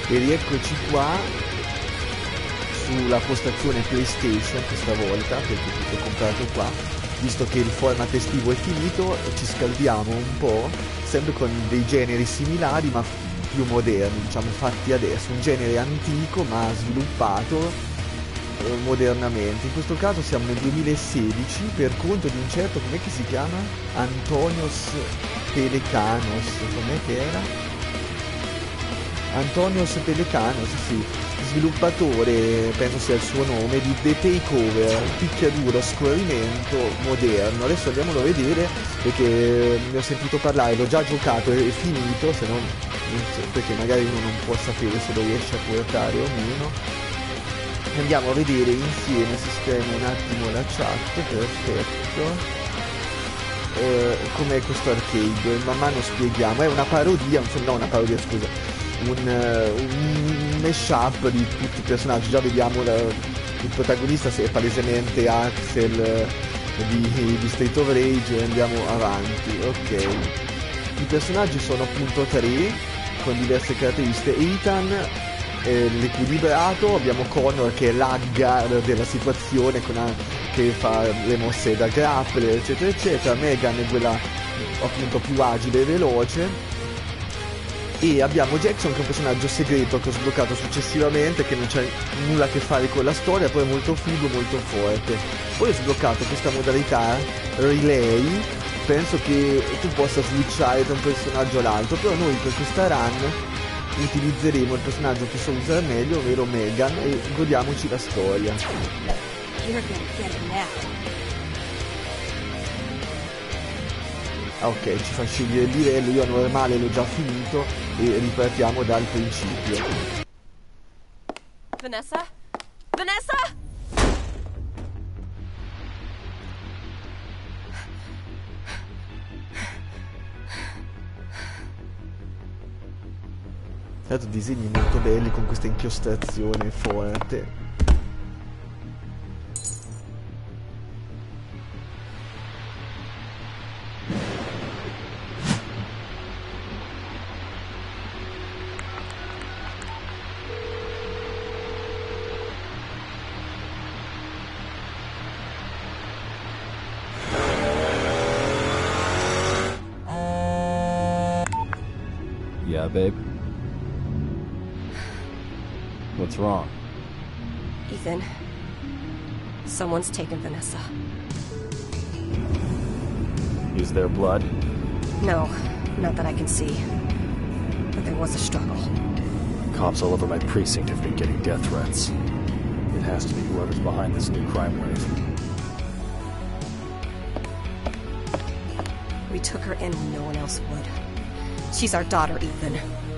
E rieccoci qua sulla postazione PlayStation questa volta, perché tutto comprato qua, visto che il format estivo è finito. Ci scaldiamo un po', sempre con dei generi similari ma più moderni, diciamo fatti adesso, un genere antico ma sviluppato modernamente. In questo caso siamo nel 2016 per conto di un certo, com'è che si chiama? Antonios Pelecanos, com'è che era? Antonios Pelecanos, sì, sviluppatore, penso sia il suo nome, di The Takeover, picchiaduro a scorrimento moderno. Adesso andiamolo a vedere perché ne ho sentito parlare, l'ho già giocato e finito, se non perché magari uno non può sapere se lo riesce a portare o meno. Andiamo a vedere insieme, sistemo un attimo la chat, perfetto. Com'è questo arcade? Man mano spieghiamo, è una parodia, no una parodia scusa, un mashup di tutti i personaggi. Già vediamo il protagonista se è palesemente Axel di Street of Rage e andiamo avanti. Ok, i personaggi sono appunto 3 con diverse caratteristiche. Ethan l'equilibrato, abbiamo Connor che è l'aggar della situazione che fa le mosse da grappler eccetera eccetera, Megan è quella appunto più agile e veloce, e abbiamo Jackson che è un personaggio segreto che ho sbloccato successivamente, che non c'è nulla a che fare con la storia, poi è molto figo, molto forte. Poi ho sbloccato questa modalità relay, penso che tu possa switchare da un personaggio all'altro, però noi per questa run utilizzeremo il personaggio che so usare meglio, ovvero Megan, e godiamoci la storia. Ok, ci fa scegliere il livello, io a normale l'ho già finito e ripartiamo dal principio. Vanessa? Vanessa? Tanto disegni molto belli con questa inchiostrazione forte. Yeah, babe. What's wrong? Ethan, someone's taken Vanessa. Is there blood? No, not that I can see. But there was a struggle. Cops all over my precinct have been getting death threats. It has to be whoever's behind this new crime wave. We took her in when no one else would. She's our daughter, Ethan.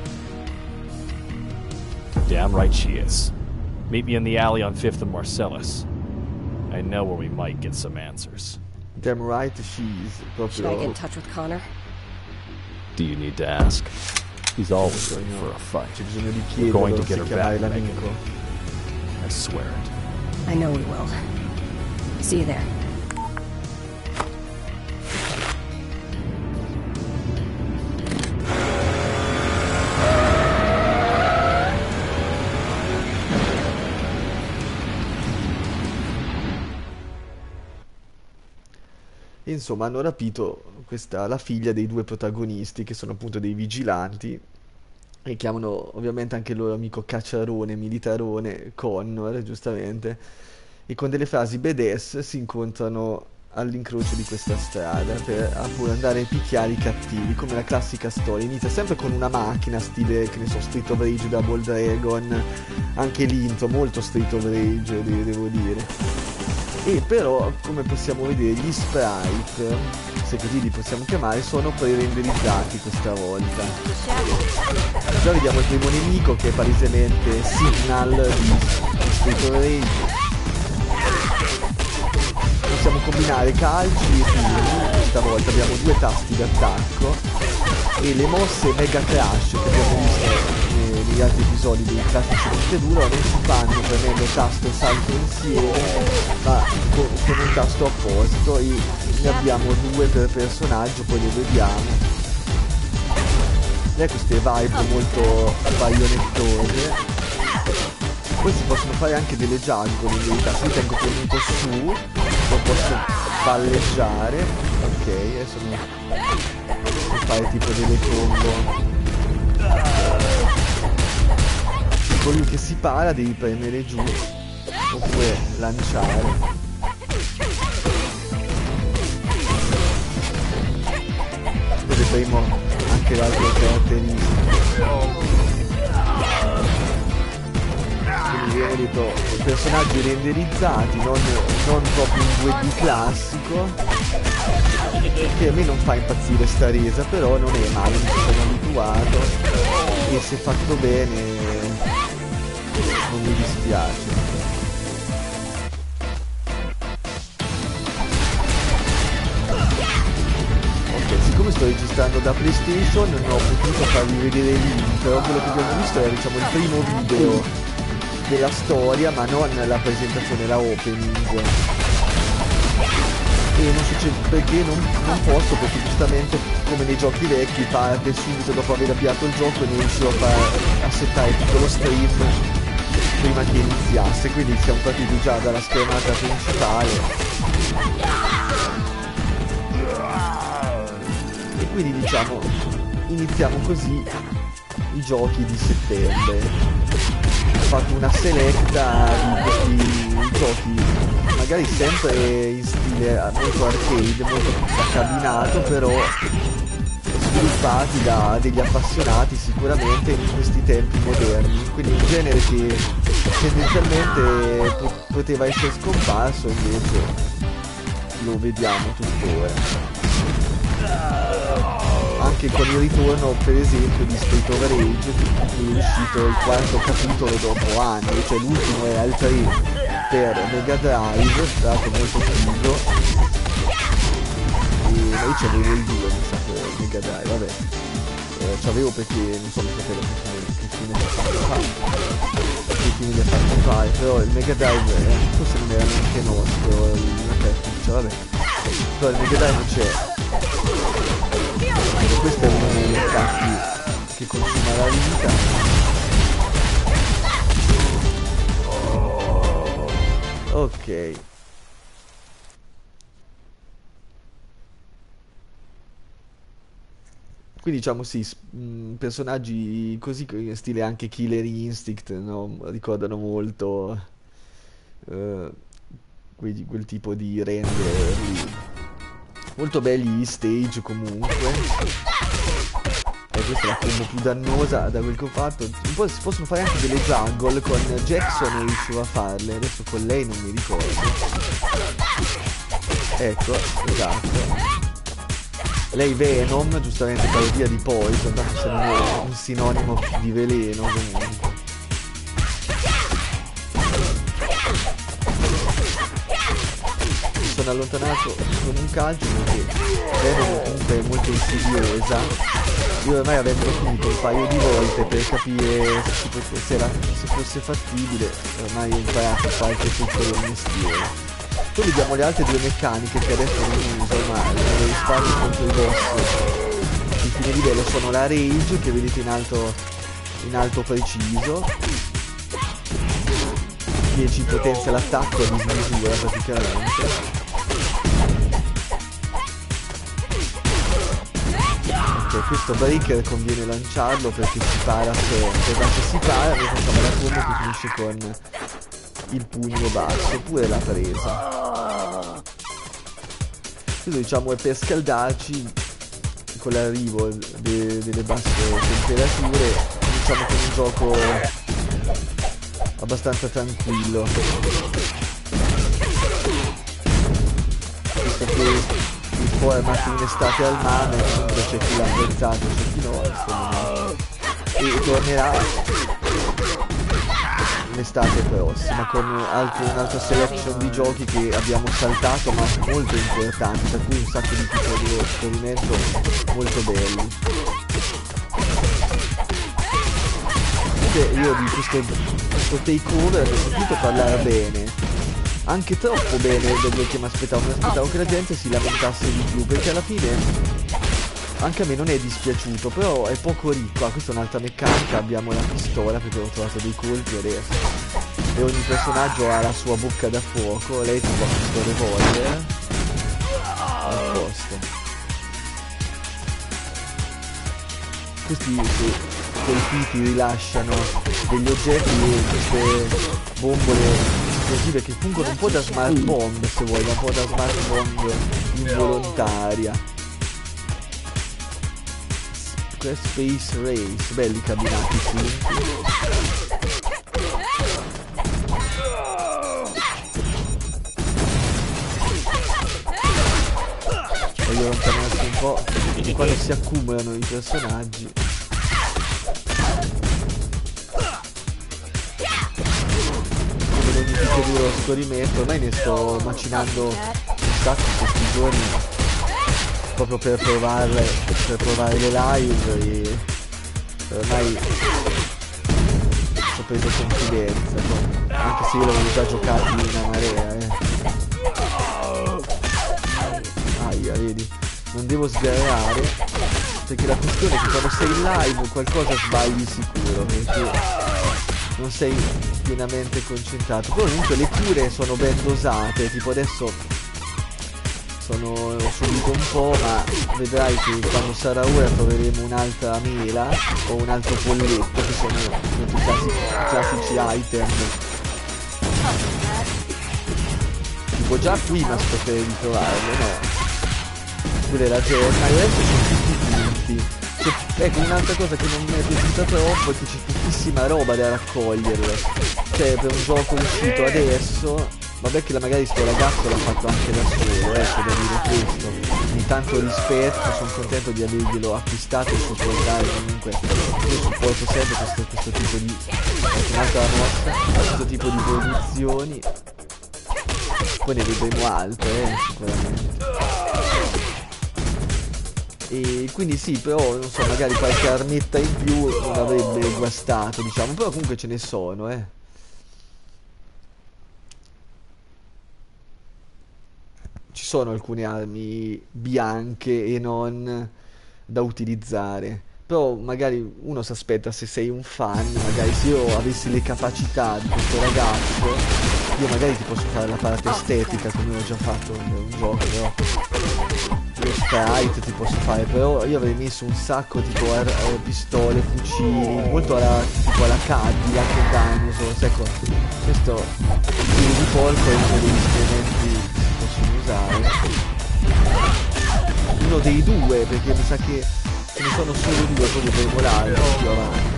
Damn right she is. Meet me in the alley on 5th and Marcellus. I know where we might get some answers. Damn right she's. Should I get in touch with Connor? Do you need to ask? He's always ready for a fight. C'è bisogno di We're going chiederlo to get se her chiamare back, l'amico. Megan. I swear it. I know we will. See you there. Insomma, hanno rapito la figlia dei 2 protagonisti, che sono appunto dei vigilanti, e chiamano ovviamente anche il loro amico cacciarone, militarone, Connor, giustamente, e con delle frasi badass si incontrano all'incrocio di questa strada per appunto andare a picchiare i cattivi, come la classica storia. Inizia sempre con una macchina, stile, che ne so, Street of Rage, Double Dragon, anche l'intro, molto Street of Rage, devo dire. E però, come possiamo vedere, gli sprite, se così li possiamo chiamare, sono pre-renderizzati questa volta. Già vediamo il primo nemico, che è palesemente Signal di Street of Rage. Possiamo combinare calci e pugni, questa volta abbiamo 2 tasti d'attacco, e le mosse Mega Crash che abbiamo visto negli altri episodi dei classici procedura non si fanno premendo tasto e salto insieme, ma con un tasto apposito, e ne abbiamo 2 per personaggio, poi le vediamo. lei ha queste vibe molto baionettose. Poi si possono fare anche delle jungle in verità. Se io tengo premuto su lo posso palleggiare. Ok, adesso posso fare tipo delle combo. Colui che si para devi premere giù oppure lanciare. Poi vedremo anche le altre caratteristiche. Quindi viene detto personaggi renderizzati, non proprio un 2D classico, che a me non fa impazzire sta resa, però non è male, mi sono abituato e se fatto bene non mi dispiace. Ok, siccome sto registrando da PlayStation non ho potuto farvi vedere il link, però quello che abbiamo visto è diciamo il primo video della storia, ma non la presentazione, la opening. E non so perché non posso, perché giustamente come nei giochi vecchi parte subito dopo aver avviato il gioco e non riuscivo a settare tutto lo stream prima che iniziasse, quindi siamo partiti già dalla schermata principale e quindi diciamo iniziamo così i giochi di settembre. Ho fatto una selecta di questi giochi magari sempre in stile molto arcade, molto da cabinato, però sviluppati da degli appassionati sicuramente in questi tempi moderni, quindi un genere che tendenzialmente poteva essere scomparso, invece lo vediamo tuttora. Anche con il ritorno per esempio di Street of Rage, in cui è uscito il quarto capitolo dopo anni, cioè l'ultimo era il 3 per Mega Drive, tra l'altro molto figo, e noi c'avevo il 2 mi sa per Mega Drive, vabbè, c'avevo perché non so che fine mi ha fatto fare, però il Mega Drive forse non era neanche nostro, una cartuccia, vabbè, però il Mega Drive c'è. Questo è uno degli attacchi che consuma la vita. Ok. Quindi diciamo sì, personaggi così, stile anche Killer Instinct, no? Ricordano molto quel tipo di render lì. Molto belli gli stage comunque. E questa è la combo più dannosa da quel che ho fatto. Poi si possono fare anche delle jungle, con Jackson riuscivo a farle, adesso con lei non mi ricordo. Ecco, esatto. Lei Venom, giustamente parodia di Poison, tanto se non è un sinonimo di veleno comunque. Sono allontanato con un calcio perché Venom comunque è molto insidiosa. Io ormai avendo finito un paio di volte per capire se fosse fattibile, ormai ho imparato a fare tutto il mestiere. Poi vediamo le altre due meccaniche che adesso non uso, ma le risparmio contro i boss di fine livello. Sono la Rage, che vedete in alto preciso, che ci potenzia l'attacco a dismisura praticamente. Ok, questo breaker conviene lanciarlo perché si para sempre, ma se si para noi facciamo la combo che finisce con il pugno basso, oppure la presa. Questo diciamo è per scaldarci con l'arrivo delle basse temperature. Diciamo che è un gioco abbastanza tranquillo, visto che il format in estate al mare, comunque c'è chi l'ha apprezzato, c'è chi no, insomma, e tornerà l'estate prossima con un'altra selection di giochi che abbiamo saltato ma molto importanti, tra cui un sacco di titoli di esperimento molto belli. Io di questo takeover ho sentito parlare bene, anche troppo bene, del che mi aspettavo che la gente si lamentasse di più, perché alla fine anche a me non è dispiaciuto, però è poco ricco. Ah, questa è un'altra meccanica, abbiamo la pistola perché ho trovato dei colpi adesso. E ogni personaggio ha la sua bocca da fuoco, lei tipo ha questo revolver. A posto. Questi colpiti rilasciano degli oggetti e queste bombole esplosive che fungono un po' da smart bomb, se vuoi, un po' da smart bomb involontaria. Space Race, belli cabinati finti. Voglio allontanarsi un po' quando si accumulano i personaggi. Come in ogni piccolo scorrimento, ormai ne sto macinando un sacco questi giorni proprio per provare le live e ormai ho preso confidenza, anche se io l'avevo già giocato in una marea. Aia, vedi, non devo sgarrare perché la questione è che quando sei in live qualcosa sbagli sicuro perché non sei pienamente concentrato. Però comunque le cure sono ben dosate, tipo adesso sono subito un po', ma vedrai che quando sarà ora troveremo un'altra mela o un altro polletto che sono i classici item. Tipo già qui mi aspetterei di trovarlo, no? Pure la gemma, e adesso sono tutti punti. Ecco, un'altra cosa che non mi è piaciuta troppo è che c'è pochissima roba da raccogliere. Cioè, per un gioco uscito adesso, vabbè che magari sto ragazzo l'ha fatto anche da solo, c'è da dire questo. Di tanto rispetto, sono contento di averglielo acquistato e supportare comunque. Io supporto sempre questo tipo di... ecco, un'altra mossa, questo tipo di produzioni. Poi ne vedremo altre, sicuramente. E quindi sì, però non so, magari qualche armetta in più non avrebbe guastato, diciamo, però comunque ce ne sono, Ci sono alcune armi bianche e non da utilizzare. Però magari uno si aspetta, se sei un fan, magari se io avessi le capacità di questo ragazzo, io magari ti posso fare la parte estetica come ho già fatto in un gioco, però lo sprite ti posso fare, però io avrei messo un sacco tipo pistole, fucili, molto tipo alla Cadillac e Dinosaurs, ecco, questo il di porco è uno degli strumenti che si possono usare, uno dei due, perché mi sa che ce ne sono solo due, poi dovremo l'altro più avanti.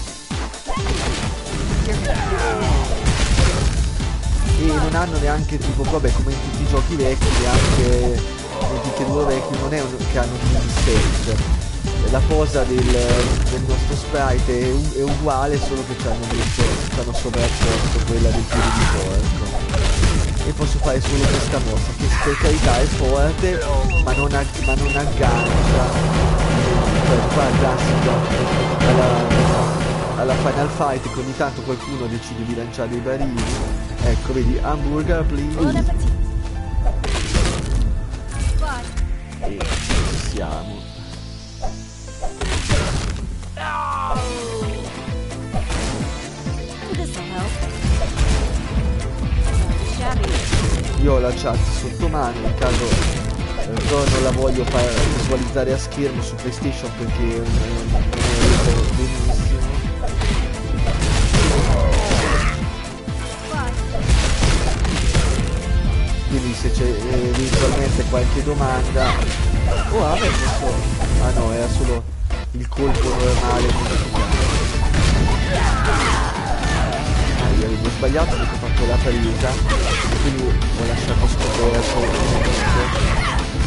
E non hanno neanche tipo, vabbè, come in tutti i giochi vecchi, neanche nei picchiaduro vecchi non è che hanno un set. La posa del nostro sprite è uguale, solo che ci hanno sovrapposto quella del piede di porco. E posso fare solo questa mossa, che per carità è forte, ma non aggancia. Qua classico alla Final Fight, che ogni tanto qualcuno decide di lanciare dei barili. Ecco, vedi, hamburger please. E ci siamo. Io ho la chat sotto mano, in caso però non la voglio far visualizzare a schermo su PlayStation perché non è benissimo. Quindi se c'è eventualmente qualche domanda... Oh, a me posso... Ah no, era solo il colpo normale. Ah, io avevo sbagliato perché ho fatto la presa, quindi ho lasciato scoprire solo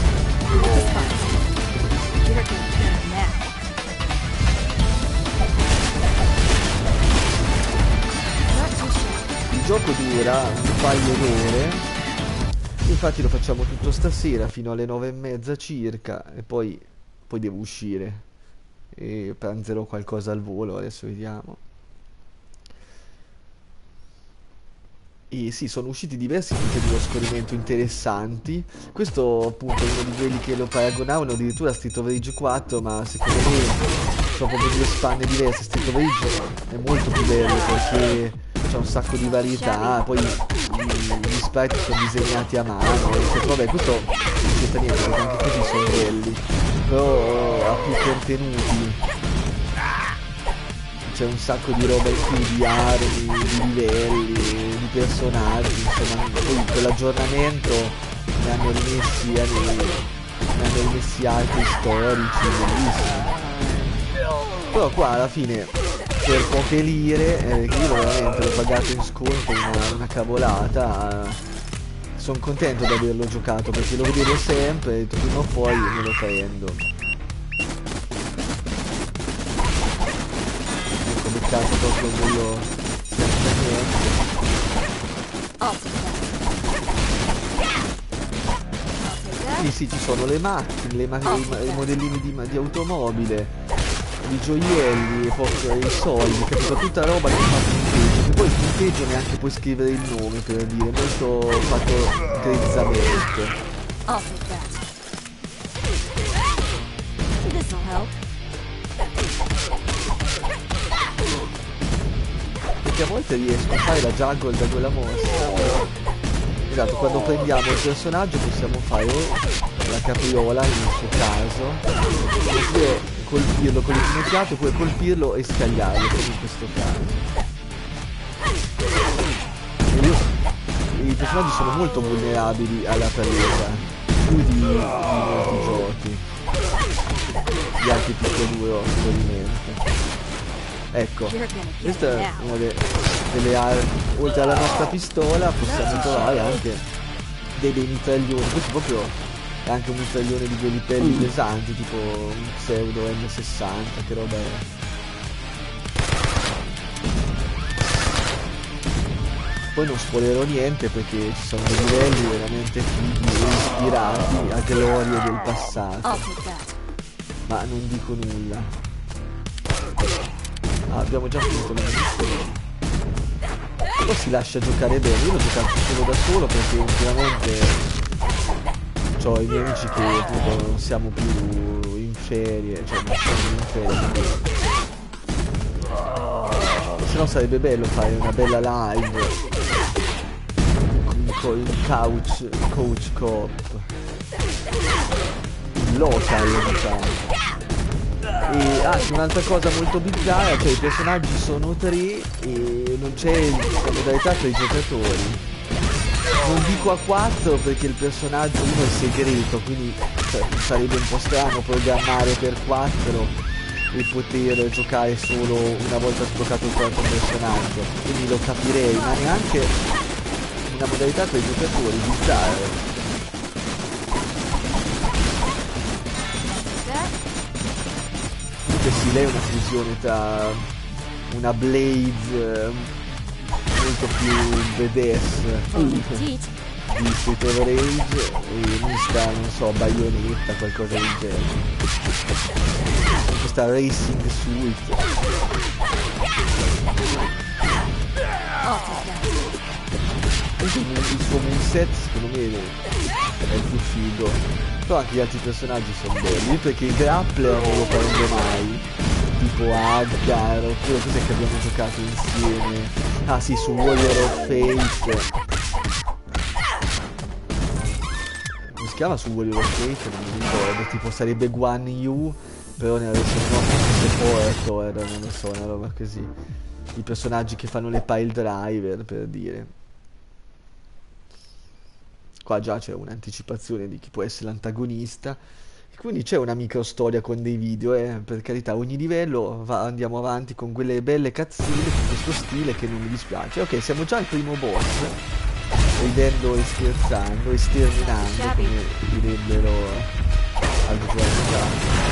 il gioco dura un paio d'ore. Infatti lo facciamo tutto stasera fino alle 9:30 circa e poi devo uscire e pranzerò qualcosa al volo, adesso vediamo. E sì, sono usciti diversi tipi di scorrimento interessanti. Questo appunto è uno di quelli che lo paragonavano addirittura a Street of Rage 4, ma secondo me sono proprio due spanne diverse. Street of Rage è molto più bello perché c'è un sacco di varietà, poi gli sprite sono disegnati a mano, eccetera. Vabbè, questo non c'entra niente perché anche così sono belli, però ha più contenuti. C'è un sacco di roba in più, di armi, di livelli, di personaggi, insomma, poi per l'aggiornamento ne hanno rimessi altri storici, bellissimi. Però qua alla fine, per poche lire, io veramente l'ho pagato in sconto una cavolata, sono contento di averlo giocato perché lo vedevo sempre, e ho detto prima o poi me lo prendo. Caso proprio quello senza niente. Sì, ci sono le macchine, i modellini di automobile, i gioielli, e poi i soldi, capito? Tutta roba che fa punteggio, che poi il punteggio neanche puoi scrivere il nome, per dire, molto fatto grizzamente. Perché a volte riesco a fare la juggle da quella mossa. Esatto, quando prendiamo il personaggio possiamo fare la capriola nel suo caso, oppure colpirlo con le ginocchiate, oppure colpirlo e scagliarlo, come in questo caso. I personaggi sono molto vulnerabili alla presa, più di molti giochi, di altri picchiaduro scorrimento. Ecco, questa è una delle armi. Oltre alla nostra pistola possiamo trovare anche dei mitraglioni. Questo proprio è anche un mitraglione di quelli belli pesanti, tipo un pseudo M60, che roba è. Poi non spoilerò niente perché ci sono dei livelli veramente fighi e ispirati a glorie del passato. Ma non dico nulla. Ah, abbiamo già finito la missione. Però si lascia giocare bene. Io l'ho giocato solo da solo perché ultimamente ho i miei amici che appunto non siamo più in ferie, cioè non siamo in ferie. Se no sarebbe bello fare una bella live con il coach co-op. Il local, diciamo. E anche un'altra cosa molto bizzarra, cioè i personaggi sono 3 e non c'è la modalità tra i giocatori. Non dico a 4 perché il personaggio 1 è segreto, quindi sarebbe un po' strano programmare per 4 e poter giocare solo una volta sbloccato il quarto personaggio. Quindi lo capirei, ma neanche una modalità tra i giocatori, bizzarro. Sì, lei è una fusione tra una Blaze molto più badass di Street of Rage e mista, non so, Bayonetta, qualcosa del genere. Questa Racing Suite. Il suo moveset secondo me è il più figo. Però anche gli altri personaggi sono belli, perché il grappler non lo prendo mai, tipo Aggar, oppure cos'è che abbiamo giocato insieme. Ah sì, su Warrior of Fate. Come si chiama su Warrior of Fate? Non mi ricordo, tipo sarebbe Guan Yu, però nella versione nostra fosse Porto, non lo so, una roba così. I personaggi che fanno le pile driver, per dire. Qua già c'è un'anticipazione di chi può essere l'antagonista. E quindi c'è una micro storia con dei video, per carità, ogni livello andiamo avanti con quelle belle cazzine con questo stile che non mi dispiace. Ok, siamo già al primo boss, ridendo e scherzando, esterminando, come direbbero al gioco.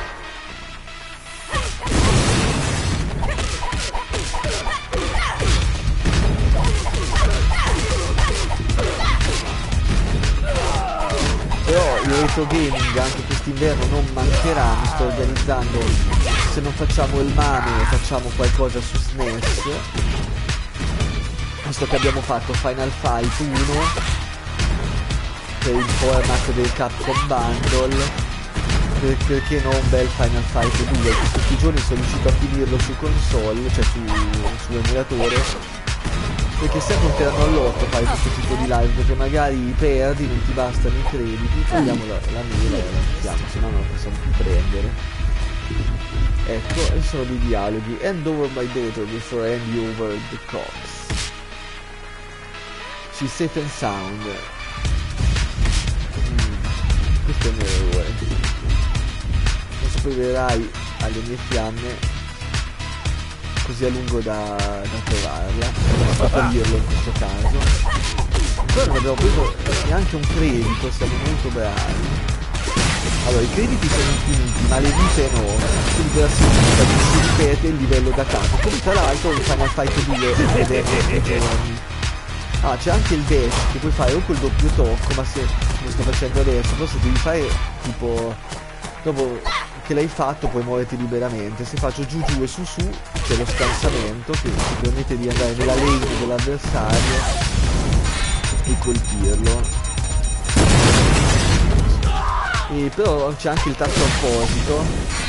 Però il retro gaming anche quest'inverno non mancherà, mi sto organizzando, se non facciamo il Mane facciamo qualcosa su SNES, visto che abbiamo fatto Final Fight 1 per il format del Capcom Bundle, perché non un bel Final Fight 2? Questi giorni sono riuscito a finirlo su console, cioè su emulatore, perché è sempre un terno all'otto fare questo tipo di live, perché magari perdi, non ti bastano i crediti, prendiamo la mela e la mettiamo, se no non la possiamo più prendere. Ecco, e sono dei dialoghi. Hand over my daughter before I hand you over the cops. She's safe and sound. Questo è un errore. Non sopprimerai alle mie fiamme così a lungo da trovarla. Non so toglierlo in questo caso. Però non abbiamo preso neanche un credito, siamo molto bravi. Allora, i crediti sono infiniti, ma le vite no. Quindi per la significa che si ripete il livello da capo. Come tra l'altro il Final Fight 2 ed è giorni. Ah, c'è anche il dash che puoi fare o col doppio tocco, ma se lo sto facendo adesso, però se devi fare tipo dopo che l'hai fatto puoi muoverti liberamente. Se faccio giù giù e su su c'è lo scansamento che ti permette di andare nella lane dell'avversario e colpirlo. E però c'è anche il tasto apposito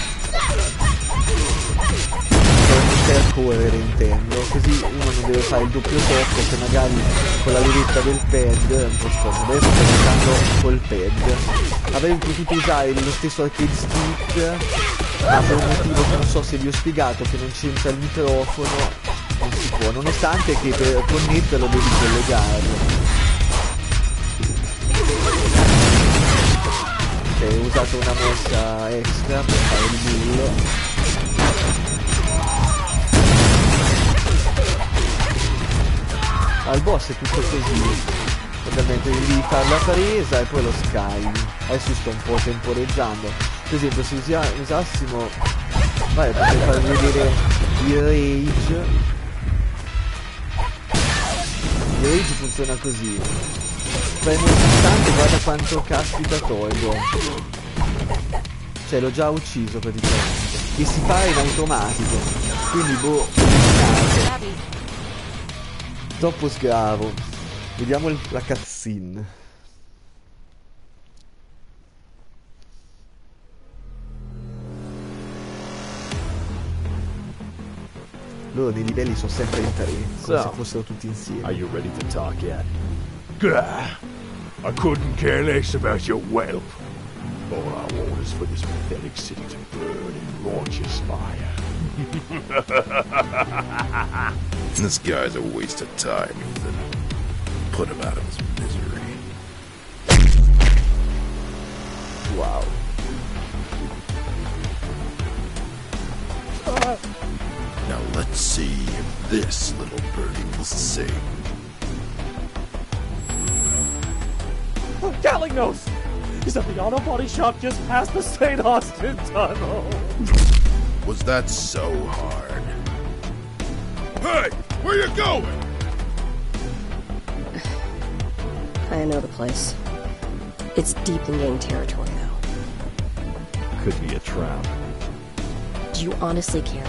per poter correre, intendo, così uno non deve fare il doppio tocco che magari con la levetta del pad è un po' scomodo. Adesso sto giocando col pad. Avrei potuto usare lo stesso arcade stick, ma per un motivo che non so se vi ho spiegato, che non c'entra il microfono, non si può, nonostante che per connetterlo devi collegarlo. Ho usato una mossa extra per fare il bullo. Al boss è tutto così. Ovviamente devi fare la presa e poi lo scagli. Adesso sto un po' temporeggiando. Per esempio se usassimo... Vai, potrei farvi vedere il rage. Il rage funziona così. Premo il pulsante, guarda quanto caspita tolgo. Cioè l'ho già ucciso praticamente. E si fa in automatico. Quindi boh, troppo sgravo. Vediamo la cutscene. Loro nei livelli sono sempre in tre, come se fossero tutti insieme. Are you ready to talk yet? Gah, I couldn't care less about your whelp. All I want is for this pathetic city to burn in righteous fire. This guy's a waste of time, Ethan. Put him out of his misery. Wow. Now let's see if this little birdie will sing. Oh, Gatling nose! He's at the auto body shop just past the St. Austin Tunnel. Was that so hard? Hey, where you going? I know the place. It's deep in gang territory, though. Could be a trap. Do you honestly care?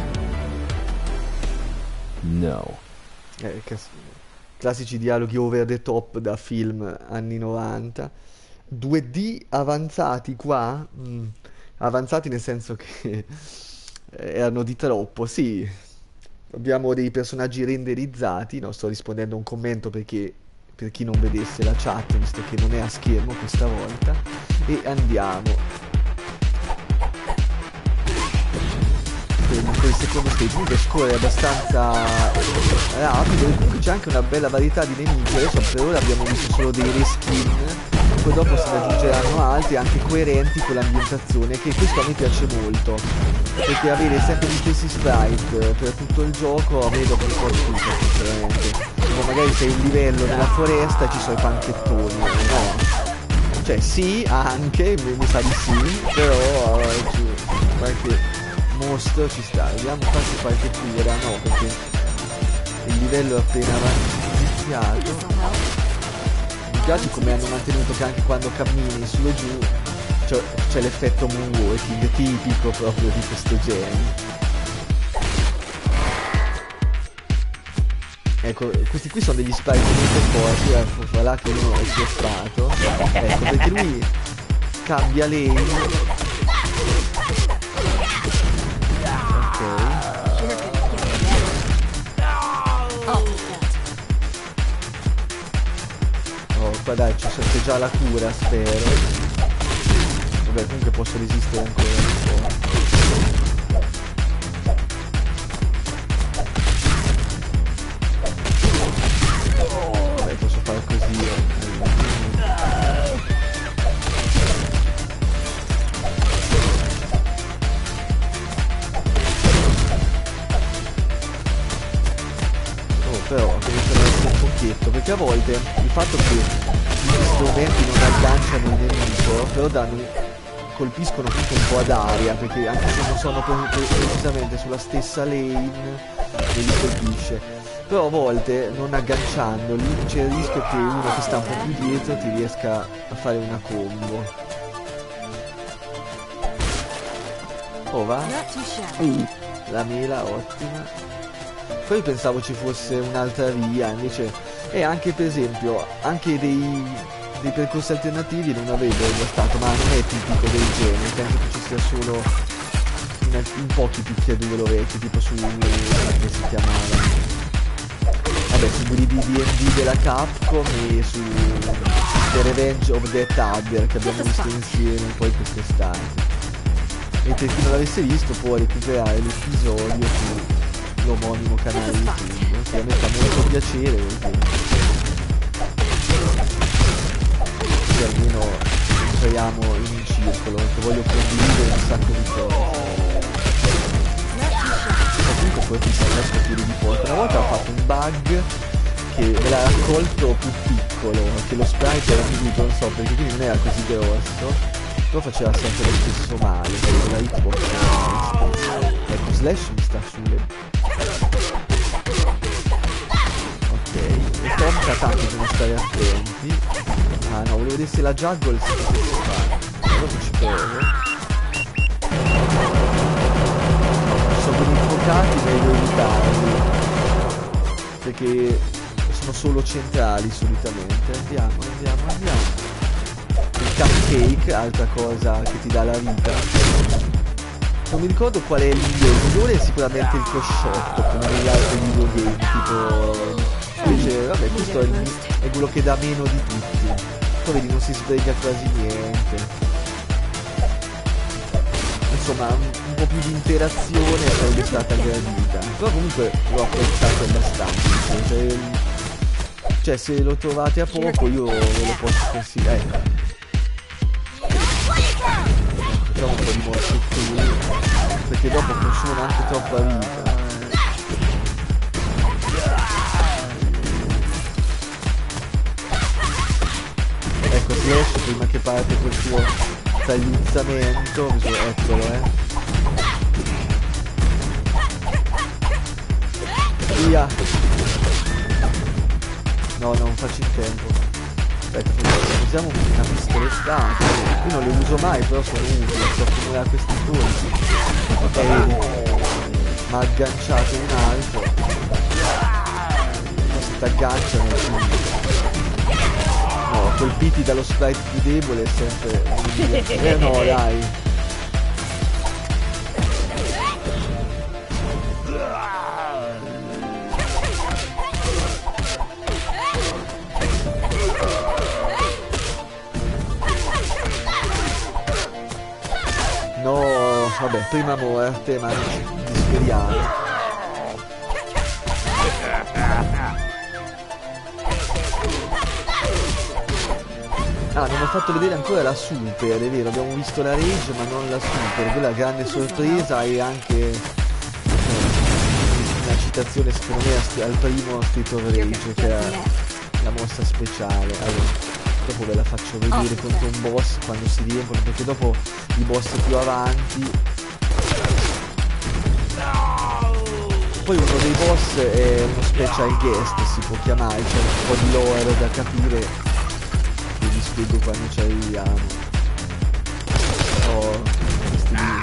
No. Classici dialoghi over the top da film anni 90. 2D avanzati qua? Avanzati nel senso che erano di troppo, sì. Abbiamo dei personaggi renderizzati, no, sto rispondendo a un commento perché per chi non vedesse la chat, visto che non è a schermo questa volta, e andiamo. Per il secondo stage comunque scorre abbastanza rapido e comunque c'è anche una bella varietà di nemici. Adesso per ora abbiamo visto solo dei reskin, poi dopo se ne aggiungeranno altri anche coerenti con l'ambientazione, che questo a me piace molto, perché avere sempre gli stessi sprite per tutto il gioco a me dopo un po' stufo sinceramente. Tipo magari sei un livello nella foresta e ci sono i panchettoni, no? Cioè sì, anche, mi sa di sì, però qualche mostro ci sta. Vediamo qualche cura, no, perché il livello è appena iniziato. Mi piace come hanno mantenuto che anche quando cammini su e giù c'è l'effetto moonwalking tipico proprio di questo genere. Ecco, questi qui sono degli sprite molto forti, fa là che uno è schiaffato. Ecco, perché lui cambia lane. Ok. Oh, qua dai, c'è già la cura, spero. Vabbè, comunque posso resistere ancora un po'. Posso fare così. Però cominciano ad essere un pochetto, perché a volte il fatto che gli strumenti non agganciano il nemico, però colpiscono tutto un po' ad aria, perché anche se non sono precisamente sulla stessa lane, li colpisce. Però a volte, non agganciandoli, c'è il rischio che uno che sta un po' più dietro ti riesca a fare una combo. Oh, va? La mela, ottima. Poi pensavo ci fosse un'altra via, invece... E anche, per esempio, anche dei percorsi alternativi non avevo stato, ma non è tipico del genere. Penso che ci sia solo in pochi picchiaduro vecchi, tipo su... che si chiamava... Vabbè, su quelli di D&D della Capcom e su The Revenge of the Tadder che abbiamo visto insieme poi quest'estate. E per chi non l'avesse visto può recuperare l'episodio sull'omonimo canale YouTube, che a me fa molto piacere perché almeno entriamo in un circolo, che voglio condividere un sacco di cose. Comunque fortissimo, adesso tiri di porta. Una volta ho fatto un bug che me l'ha raccolto più piccolo, che lo sprite era finito, non so perché, quindi non era così grosso, però faceva sempre lo stesso male, perché la hitbox. Ecco, Slash mi sta sulle... Ok, e Tomka tanto bisogna stare attenti. Ah no, volevo vedere se la juggle si potesse fare. Allora ci provo. Sono invocati, meglio evitarli, perché sono solo centrali solitamente. Andiamo. Il cupcake, altra cosa che ti dà la vita. Non mi ricordo qual è il migliore è sicuramente il cosciotto, come negli altri videogame, tipo... Invece, vabbè, questo è quello che dà meno di tutti. Poi vedi, non si sbrega quasi niente. Insomma, un po' più di interazione sarebbe stata gradita. Però comunque l'ho apprezzato abbastanza. Cioè, se lo trovate a poco io ve lo posso consigliare. Facciamo un po' di mosse qui, perché dopo consumano anche troppa vita. Ecco, Slash prima che parte col suo tagliuzzamento, eccolo, via. No, non faccio in tempo. Aspetta, usiamo una pistoletta. Io non le uso mai, però sono utili, so accumulare questi colpi. Ok, vedi, mi ha agganciato un altro. Se ti agganciano no, colpiti dallo sprite più debole è sempre... no, dai. No, vabbè, prima morte, ma disperiamo. Ah, non ho fatto vedere ancora la super, è vero, abbiamo visto la rage ma non la super, quella grande sorpresa e anche una citazione secondo me al primo Street of Rage, che era la mossa speciale. Allora, dopo ve la faccio vedere contro un boss quando si riempiono, perché dopo i boss più avanti... Poi uno dei boss è uno special guest, si può chiamare, c'è un po' di lore da capire. Vi spiego quando ci arriviamo. Oh, questi lì.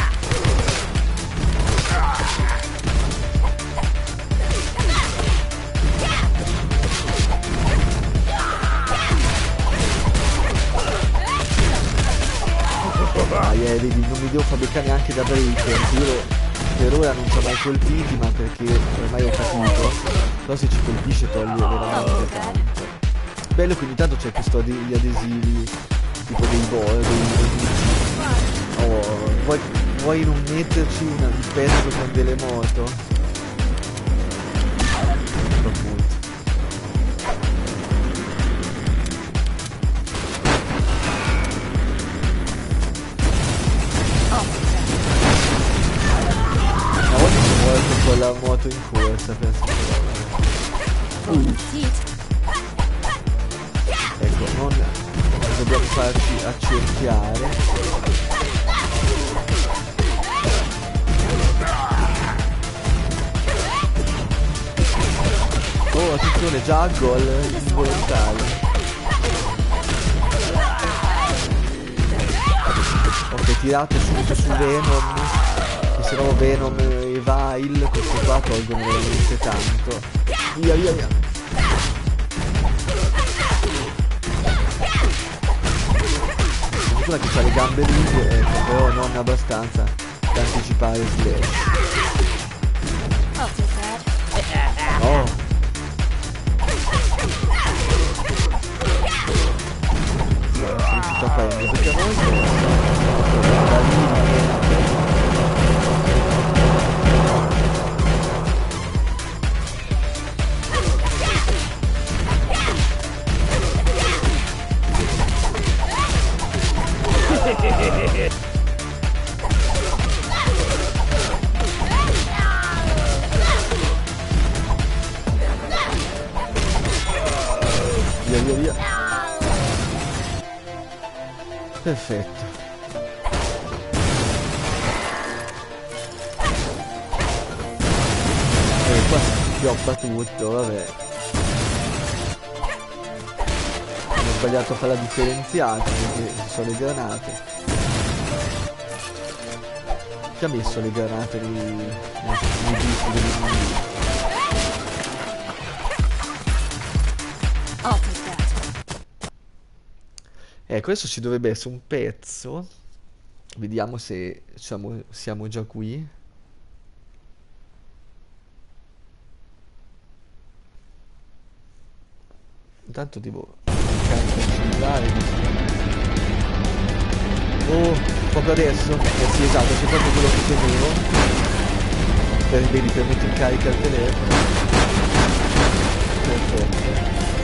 vedi, non mi devo fabbricare neanche da breaker. Io per ora non ci ho mai colpiti, ma perché ormai ho capito. Però se ci colpisce toglie veramente tanto. Bello che ogni tanto c'è questo gli adesivi, tipo dei vuoi non metterci un pezzo con delle moto? Appunto. Una volta ci muovo con la moto in corsa, penso che ecco, non dobbiamo farci accerchiare. Oh, attenzione, già a gol involontario. Ok, tirate subito su Venom, che se no Venom e Vile, questi qua tolgono veramente tanto. Via, via, via. Fortuna che c'ha le gambe lunghe, ecco, però non abbastanza da anticipare Slash. Oh! Riuscito a prendere perché a via via via. Perfetto. E qua si schioppa tutto, vabbè. Ho sbagliato a fare la differenziata perché ci sono le granate. Chi ha messo le granate nei dischi degli nemici? Ecco, adesso ci dovrebbe essere un pezzo. Vediamo se siamo già qui. Intanto devo cancellare. Oh, proprio adesso? Sì, esatto, c'è proprio quello che temevo. Vedi, per mettere in carica il telefono. Perfetto.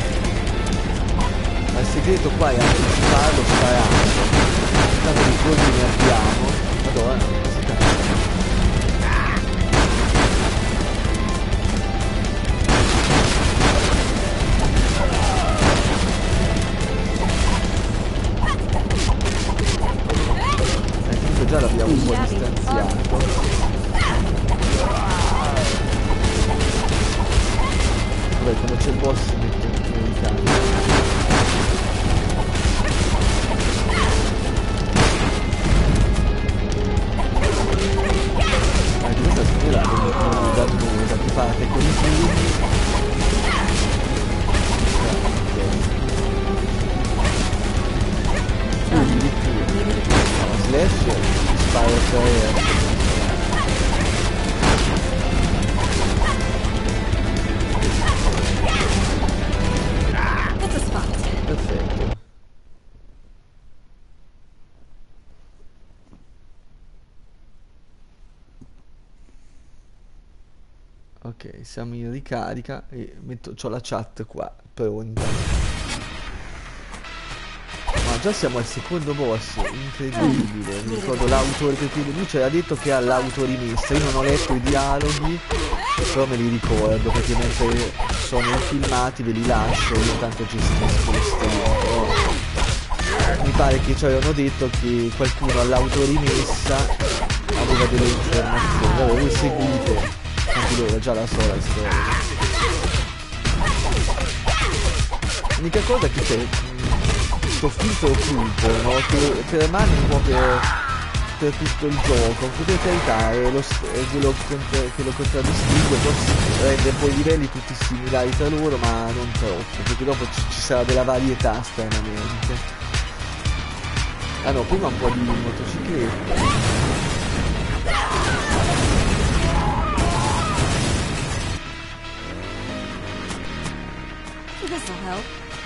Ma il segreto qua è anticiparlo sparando. Tanto di colpi ne abbiamo. Madonna, si cazzo. Comunque già l'abbiamo un po' distanziato. Vabbè, quando c'è il boss si mette in carica. Dannosa che fate con i fili. No, Slash spara per perfetto. Ok, siamo in ricarica e c'ho la chat qua pronta. Ma già siamo al secondo boss, incredibile. Mi ricordo l'autore, perché lui ci aveva detto che ha l'autorimessa. Io non ho letto i dialoghi, però me li ricordo perché mentre sono filmati ve li lascio, io tanto gestisco lo stream. Mi pare che ci avevano detto che qualcuno all'autorimessa aveva delle informazioni. Allora voi seguite. Anche loro già la so la storia. L'unica cosa che c'è questo filtro occulto, no? Che permane un po' per tutto il gioco. Per carità è quello che lo contraddistingue, forse rende un po' i livelli tutti similari tra loro, ma non troppo, perché dopo ci sarà della varietà stranamente. Ah no, prima un po' di motociclette. This'll help.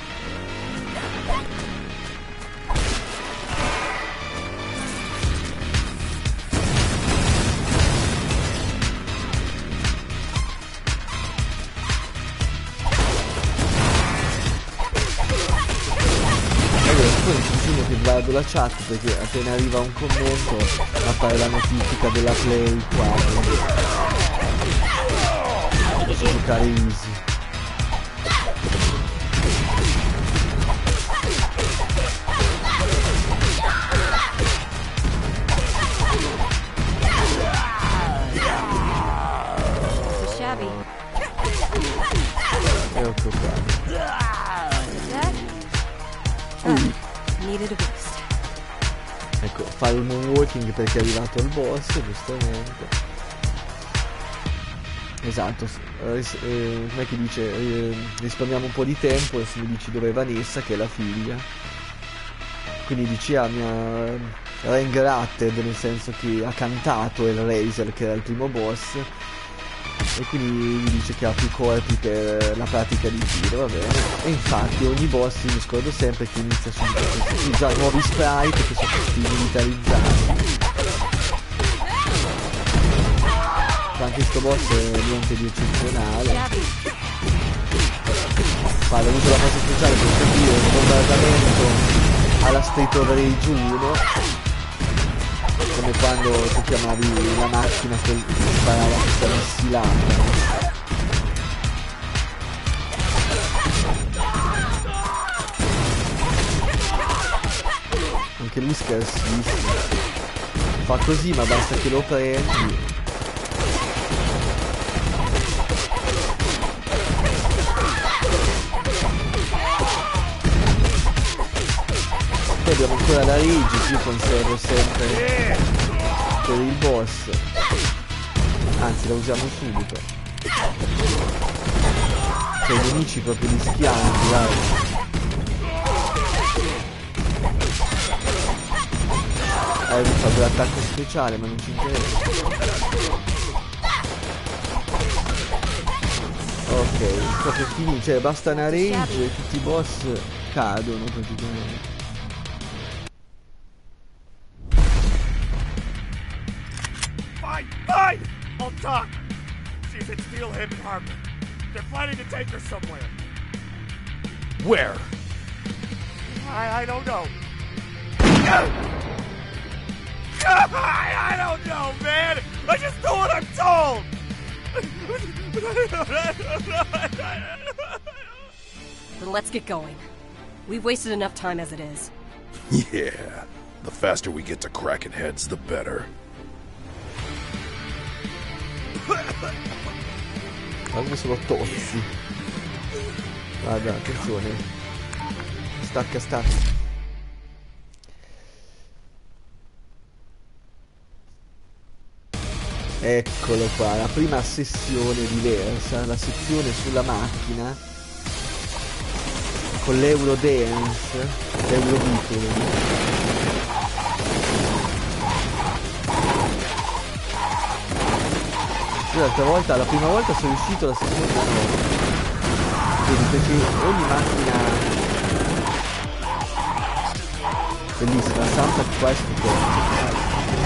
Che guardo la chat perché appena arriva un commento appare la notifica della Play 4. Posso giocare easy. Shabby. Ecco qua. Needed a boost. Ecco, fa il moonwalking perché è arrivato il boss, giustamente. Esatto, com'è che dice? Risparmiamo un po' di tempo e se mi dici dove è Vanessa, che è la figlia. Quindi dici, mi ha ringraziato, nel senso che ha cantato il Razer, che era il primo boss. E quindi mi dice che ha più corpi per la pratica di tiro, va bene. E infatti ogni boss mi scordo sempre che inizia subito con già nuovi sprite che sono tutti militarizzati. Anche sto boss è niente di eccezionale. Vale, ho avuto la mossa speciale per capire il bombardamento alla Street of Rage 1. Come quando tu chiamavi la macchina che sparava questa missilata. Anche lui scarsissimo. Fa così ma basta che lo prendi. Poi abbiamo ancora la Rigi, che io conservo sempre per il boss. Anzi la usiamo subito. Cioè i nemici proprio li schianti, dai. Mi fa quell'attacco speciale ma non ci interessa. Ok, proprio finito, cioè basta una rage e tutti i boss cadono praticamente. Fine! I'll talk! She's at Steelhaven Harbor. They're planning to take her somewhere. Where? I don't know. I don't know, man! I just do what I'm told! Then let's get going. We've wasted enough time as it is. Yeah, the faster we get to cracking heads, the better. Anche solo tozzi. Guarda, attenzione. Stacca. Eccolo qua, la prima sessione diversa, la sezione sulla macchina con l'Eurodance, l'Eurobeat. L'altra volta, la prima volta sono riuscito, la seconda no. Vedi, perché ogni macchina bellissima, la soundtrack qua è stupenda.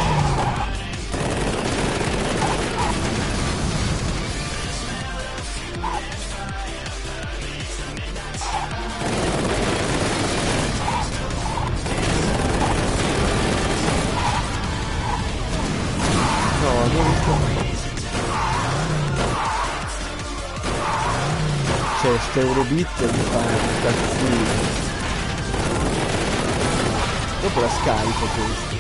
No, non riesco. Cioè, sto Eurobeat mi fa un cazzino. Dopo la scarico questo.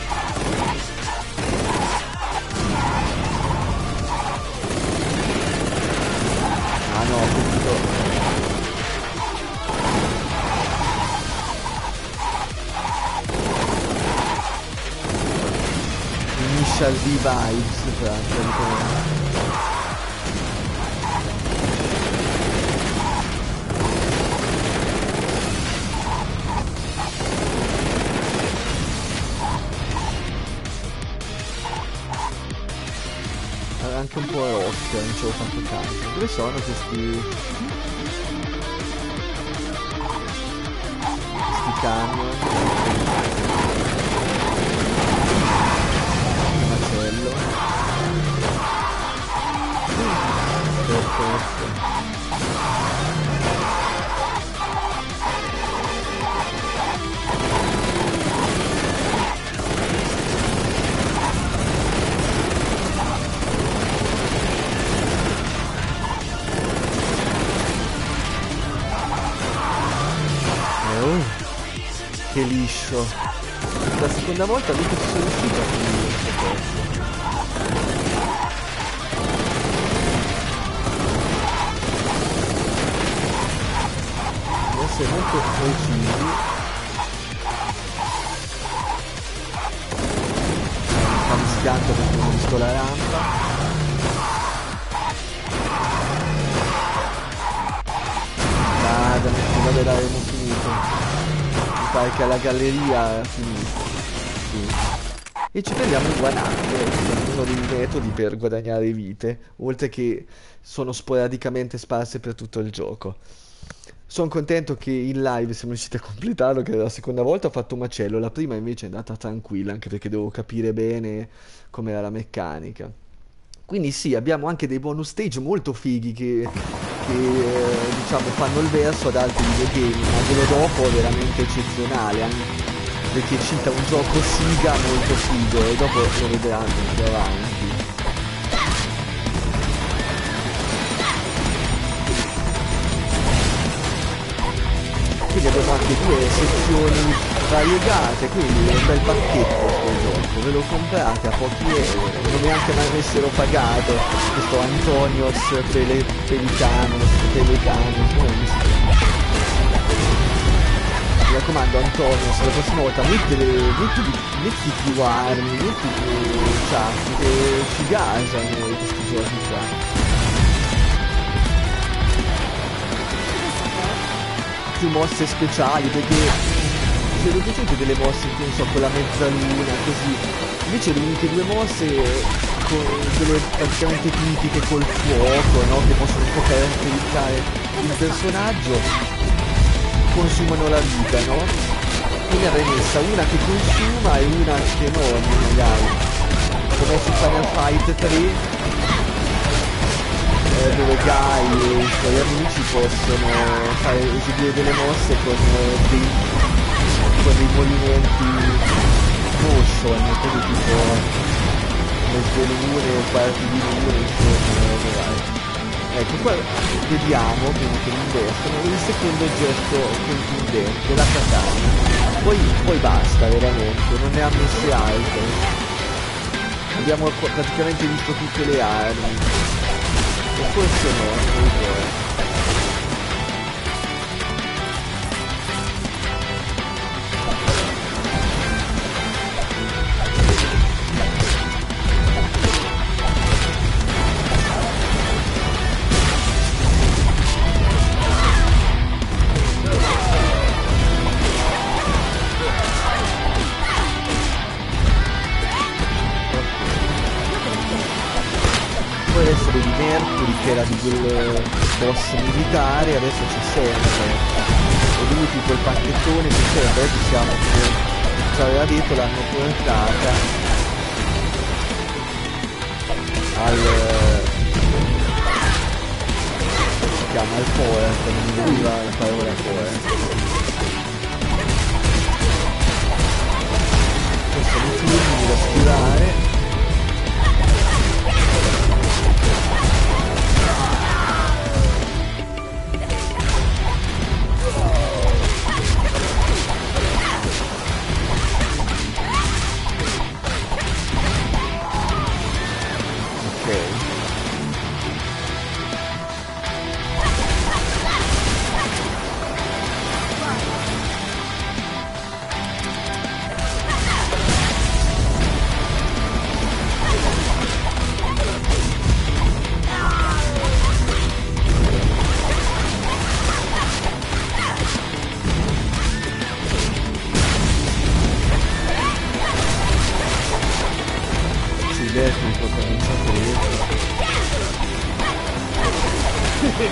Ah no, questo. Initial D vibes, praticamente. non ci avevo fatto caso. Dove sono questi camion? Un macello. Perfetto. Che liscio. La seconda volta mica ci sono riuscito a finire questo pezzo. Devo essere molto precisi. Sta mischiando perché non ho visto la rampa. Vabbè dai, abbiamo finito. Pare che alla galleria è finito. Sì. E ci prendiamo il guadagno, è uno dei metodi per guadagnare vite, oltre che sono sporadicamente sparse per tutto il gioco. Sono contento che in live siamo riusciti a completarlo, che la seconda volta ho fatto un macello, la prima invece è andata tranquilla, anche perché devo capire bene com'era la meccanica. Quindi sì, abbiamo anche dei bonus stage molto fighi che diciamo fanno il verso ad altri videogame, ma quello dopo è veramente eccezionale, anche perché cita un gioco Siga molto figo e dopo lo vedranno più avanti. Quindi abbiamo anche due sezioni variegate, quindi è un bel pacchetto questo gioco, ve lo comprate a pochi euro, non neanche mai avessero pagato questo Antonios Pelikanos, come si chiama? Mi raccomando Antonios, la prossima volta metti più armi, metti più chat, che ci gasano questi giochi qua. Più mosse speciali, perché ci sono piaciute delle mosse che non so, con la mezzaluna, così. Invece le uniche due mosse con delle praticamente tipiche col fuoco, no? Che possono un po' caratterizzare il personaggio, consumano la vita, no? Quindi avrei messa una che consuma e una che non, magari. Come su Final Fight 3. Dove Guy e i suoi amici possono eseguire delle mosse con dei movimenti motion, così tipo mezze lune o quarti di lune, insomma. Ecco qua vediamo prima che investono il secondo gesto contundente, la katana. Poi basta veramente, non ne ha messe altre. Abbiamo praticamente visto tutte le armi. E forse no, non so. Che era di quel boss militare, adesso c'è sempre e lui tipo il pacchettone che serve, adesso siamo come ci aveva detto, l'hanno portata al si chiama il port, non mi veniva la parola port. Questi sono i turni da schivare.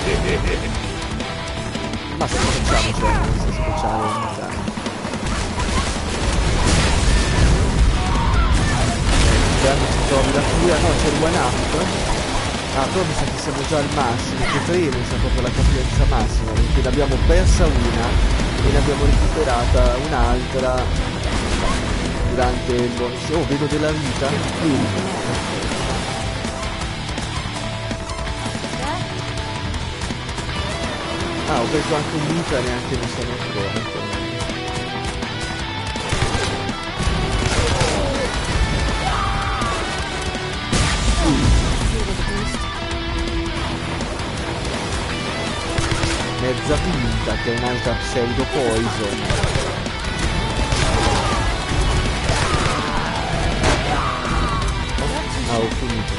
Ma se facciamo, cioè, questa speciale ogni tanto. Speriamo si trovi la furia. No, c'è il one up. Ah, però mi sa che siamo già al massimo, che 3 mi sa proprio la capienza massima, perché ne abbiamo persa una e ne abbiamo recuperata un'altra durante il bonus. Oh, vedo della vita. Ah, ho preso anche un vita e neanche ne sono pronto. Mezza vinta, che è un'altra pseudo poison. Ah, ho finito.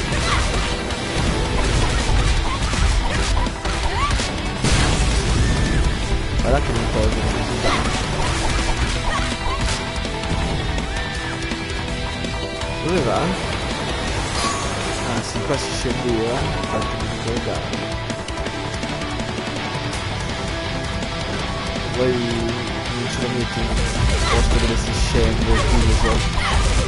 Guarda che non tolgo così tanto. Dove va? Ah sì, qua si scendeva, infatti mi ricordavo. Poi non ce lo metti in posto dove si scende, chiuso.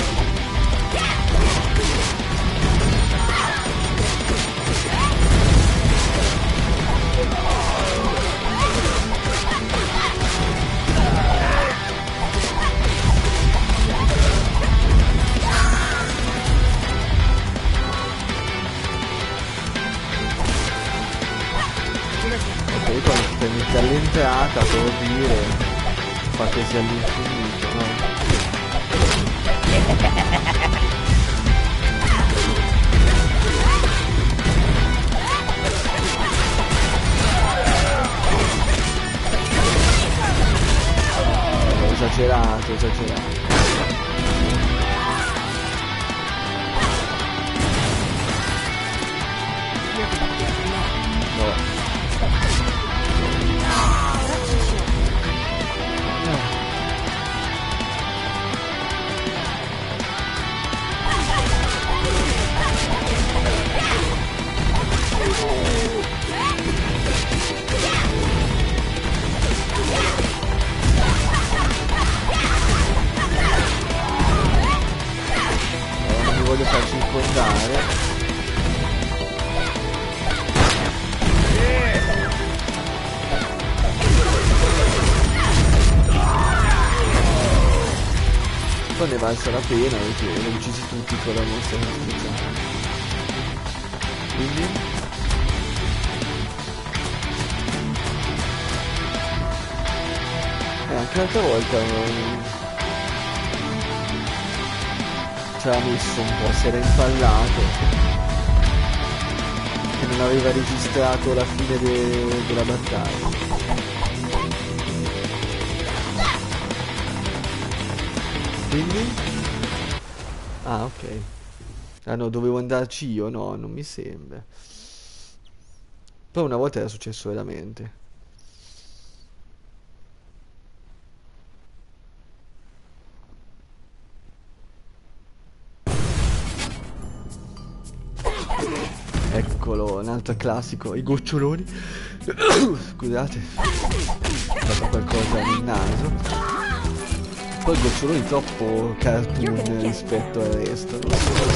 Ok, quando ti metti all'entrata, devo dire, fa così all'infinito, no? Esagerato, esagerato. No. Non mi voglio far circondare. Poi ne valsa la pena perché li ho uccisi tutti con la mossa speciale. Quindi anche l'altra volta ci aveva messo un po', si era impallato che non aveva registrato la fine della battaglia. Quindi? Ah, ok. Ah no, dovevo andarci io? No, non mi sembra. Poi una volta era successo veramente. Eccolo, un altro classico, i goccioloni. Scusate, ho fatto qualcosa nel naso. Poi il gocciolone è troppo cartoon rispetto al resto, no?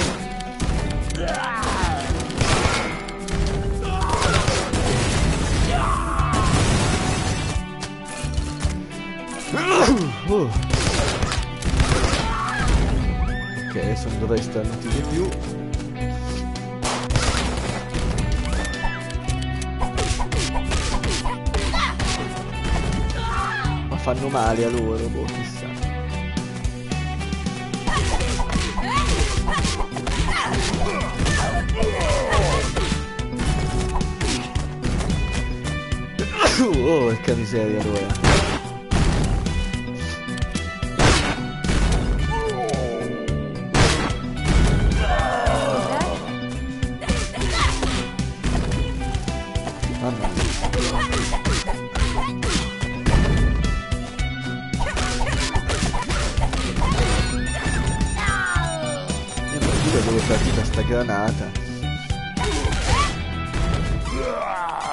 Ok, adesso non dovrei starnuti di più. Ma fanno male a loro, boh, chissà. Oh, che miseria allora. Mamma mia. Dove è partita sta granata?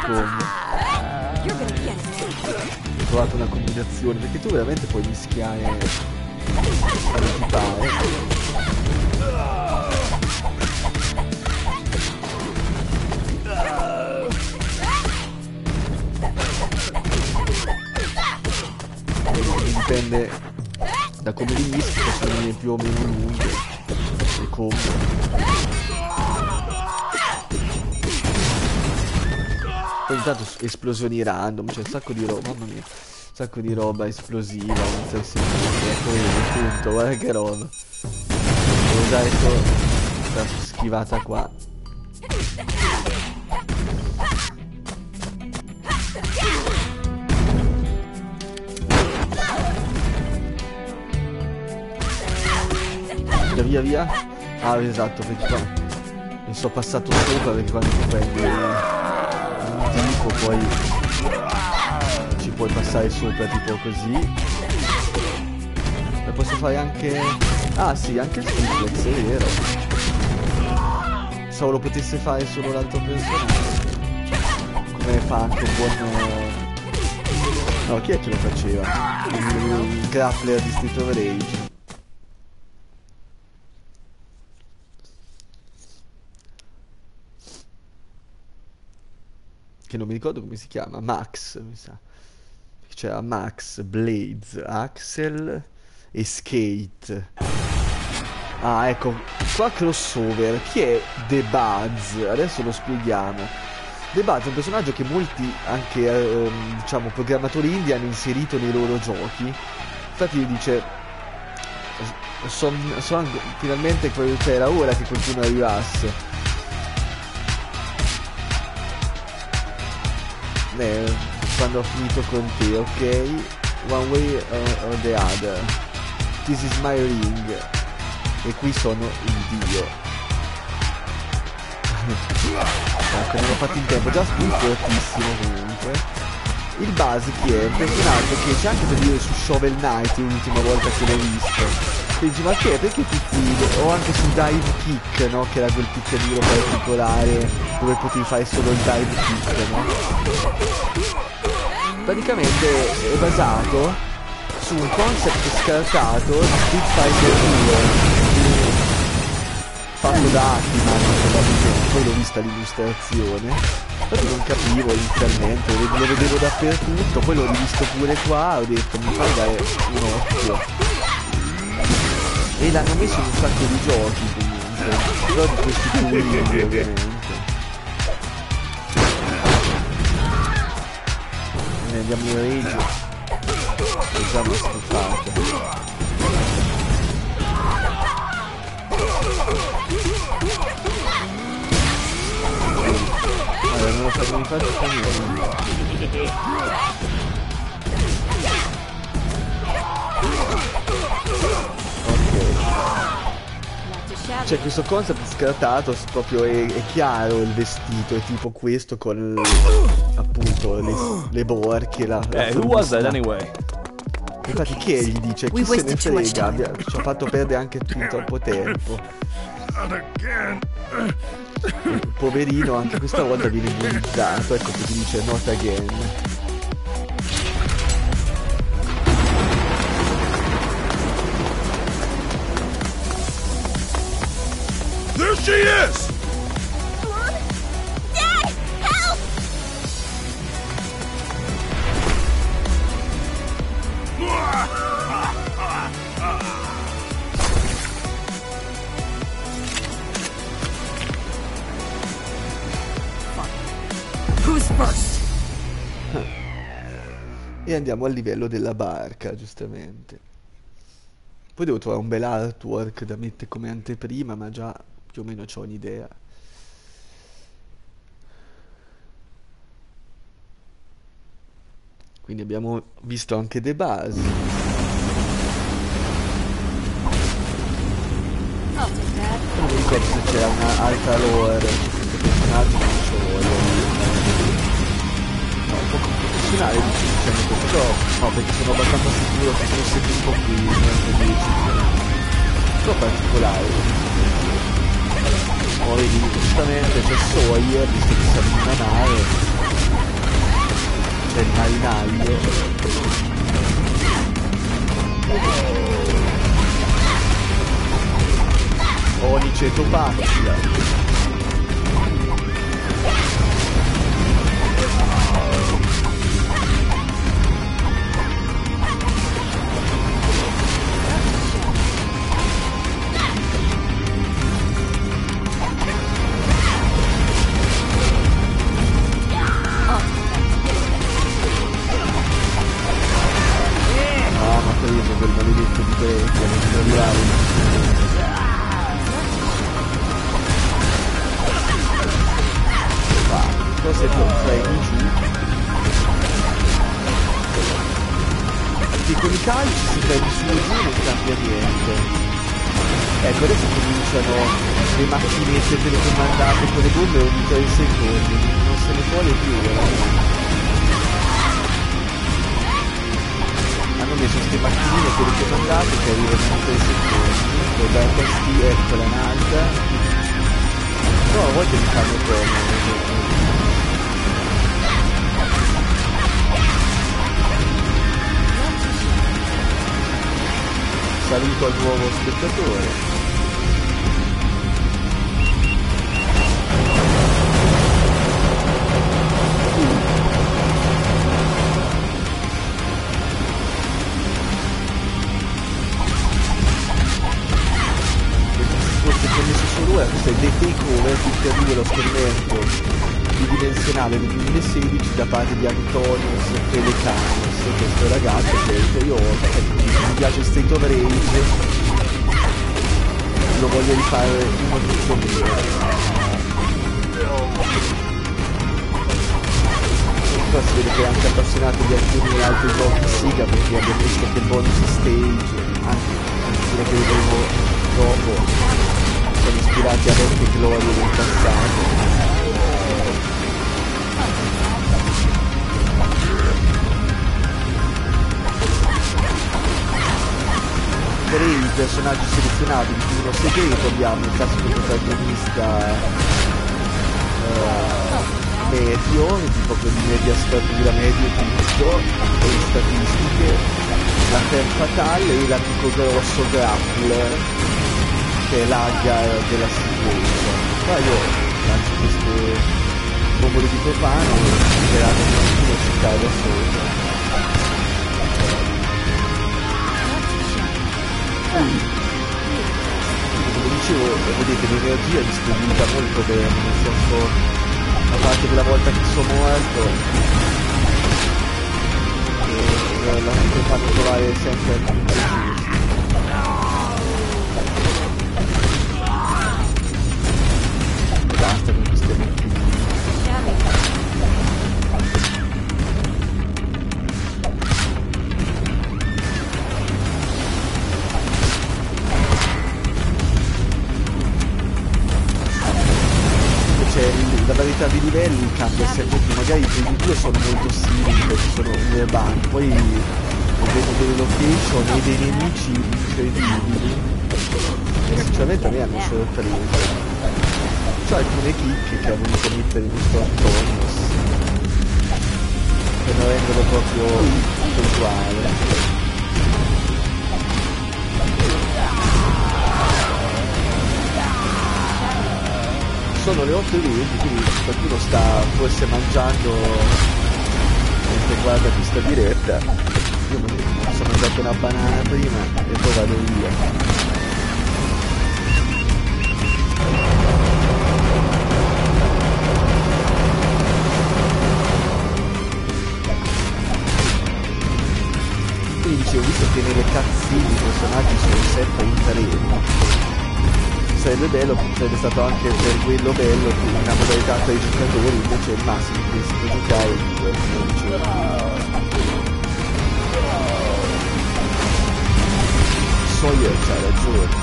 combo. You're gonna get it. Ho trovato una combinazione, perché tu veramente puoi mischiare quello che ti pare. Dipende da come li mischi, possono venire più o meno lunghe le combo. Poi intanto esplosioni random, c'è un sacco di roba, mamma mia, un sacco di roba esplosiva, non so se ecco vedi, punto, guarda che roba. Devo usare solo questa schivata qua. Via via. Ah, esatto, perché qua mi sono passato sopra, perché quando tu prendi un tipo poi ci puoi passare sopra tipo così. E posso fare anche... Ah sì, anche il suplex, è vero. Pensavo lo potesse fare solo l'altro personaggio. Come fa anche un buon... No, chi è che lo faceva? Il grappler di Street of Rage. Che non mi ricordo come si chiama, Max, mi sa. C'era Max, Blades, Axel e Skate. Ah, ecco, qua crossover. Chi è The Buzz? Adesso lo spieghiamo. The Buzz è un personaggio che molti, anche, diciamo, programmatori indie hanno inserito nei loro giochi. Infatti dice... finalmente era ora che qualcuno arrivasse. Quando ho finito con te, ok? One way or the other. This is my ring. E qui sono il dio. Ecco, non l'ho fatto in tempo. Già spunto fortissimo comunque. Il Buzz chi è? Un personaggio che c'è anche per dire su Shovel Knight l'ultima volta che l'ho visto. E dici, ma che è? Perché tutti... O anche su Dive Kick, no? Che era quel picchiaduro particolare dove potevi fare solo il dive kick, no? Praticamente è basato su un concept scartato di Street Fighter 2 fatto da Akiman, probabilmente. Poi l'ho vista l'illustrazione, però non capivo inizialmente, lo vedevo dappertutto, poi l'ho rivisto pure qua, ho detto mi fai dare un occhio. E l'hanno messo in un sacco di giochi comunque, però di questi turini ovviamente. Ne andiamo in rage. È già una stufata. Allora non mi faccio niente. C'è questo concept scartato, proprio è chiaro il vestito, è tipo questo con appunto le borchie, la Who was that anyway? Infatti che gli dice, chi se ne frega, ci ha fatto perdere anche fin troppo tempo. Il poverino anche questa volta viene immunizzato, ecco che ti dice not again. There she is! Mom? Dad! Help! Who's first? E andiamo al livello della barca, giustamente. Poi devo trovare un bel artwork da mettere come anteprima, ma già più o meno c'ho un'idea. Quindi abbiamo visto anche The Buzz. I'll take that. Non mi ricordo se c'era un'altra lore su questo personaggio, non c'ho voglia. No, un po' professionale diciamo così, però no, perché sono abbastanza sicuro che fosse un po' qui, un po' particolare. Oh, vedi, giustamente c'è Sawyer, visto che siamo in una nave. c'è il marinaio. Onice Topazia. Quel maledetto di Grecia non deve arrivare. Poi se tu prendi giù perché con i calci si prendi su e giù non cambia niente. Ecco, adesso cominciano le macchinette telecomandate con le bombe ogni 3 secondi, non se ne vuole più veramente. Hanno messo queste macchinine telecomandate che arrivano in 3 secondi, poi dai tastiera, eccola in alta, però a volte mi fanno comodo. Saluto al nuovo spettatore. Questo è The Takeover, il terribile esperimento bidimensionale del 2016 da parte di Antonius Pelecanos, questo ragazzo che io mi piace State of Rage, lo voglio rifare uno tutto mio. Però si vede che è anche appassionato di alcuni altri giochi Sega, perché abbiamo visto che il bonus stage, anche quello che vedremo dopo, sono ispirati a vecchie glorie del passato. Per i personaggi selezionabili di uno segreto abbiamo il classico protagonista medio, tipo quello di media statura, medio tutto, con le statistiche, la femme fatale e l'amico grosso grappler, che è l'agga della sicurezza. Poi io lancio queste bombole di propano e sperando che nessuno ci cade sopra. Come dicevo, vedete, l'energia è distribuita molto bene, nel senso, a parte quella volta che sono morto, e la mi fanno trovare sempre al punto giusto. Basta con queste macchine. La varietà di livelli cambia sempre più, magari i primi due sono molto simili perché sono urbani, poi vedo delle location e dei nemici incredibili e sinceramente a me hanno sorpreso. C'ho alcune chicche che ha voluto mettere in questo Antonius per non renderlo proprio usuale. Sono le 8:20, quindi qualcuno sta forse mangiando mentre guarda questa diretta. Io mi sono mangiato una banana prima e poi vado via. Quindi dicevo, visto che nelle cutscene i personaggi sono sempre in treno, sarebbe bello, sarebbe stato anche per quello bello che una modalità tra i giocatori, invece il massimo che si può giocare in questo. Sawyer c'ha ragione.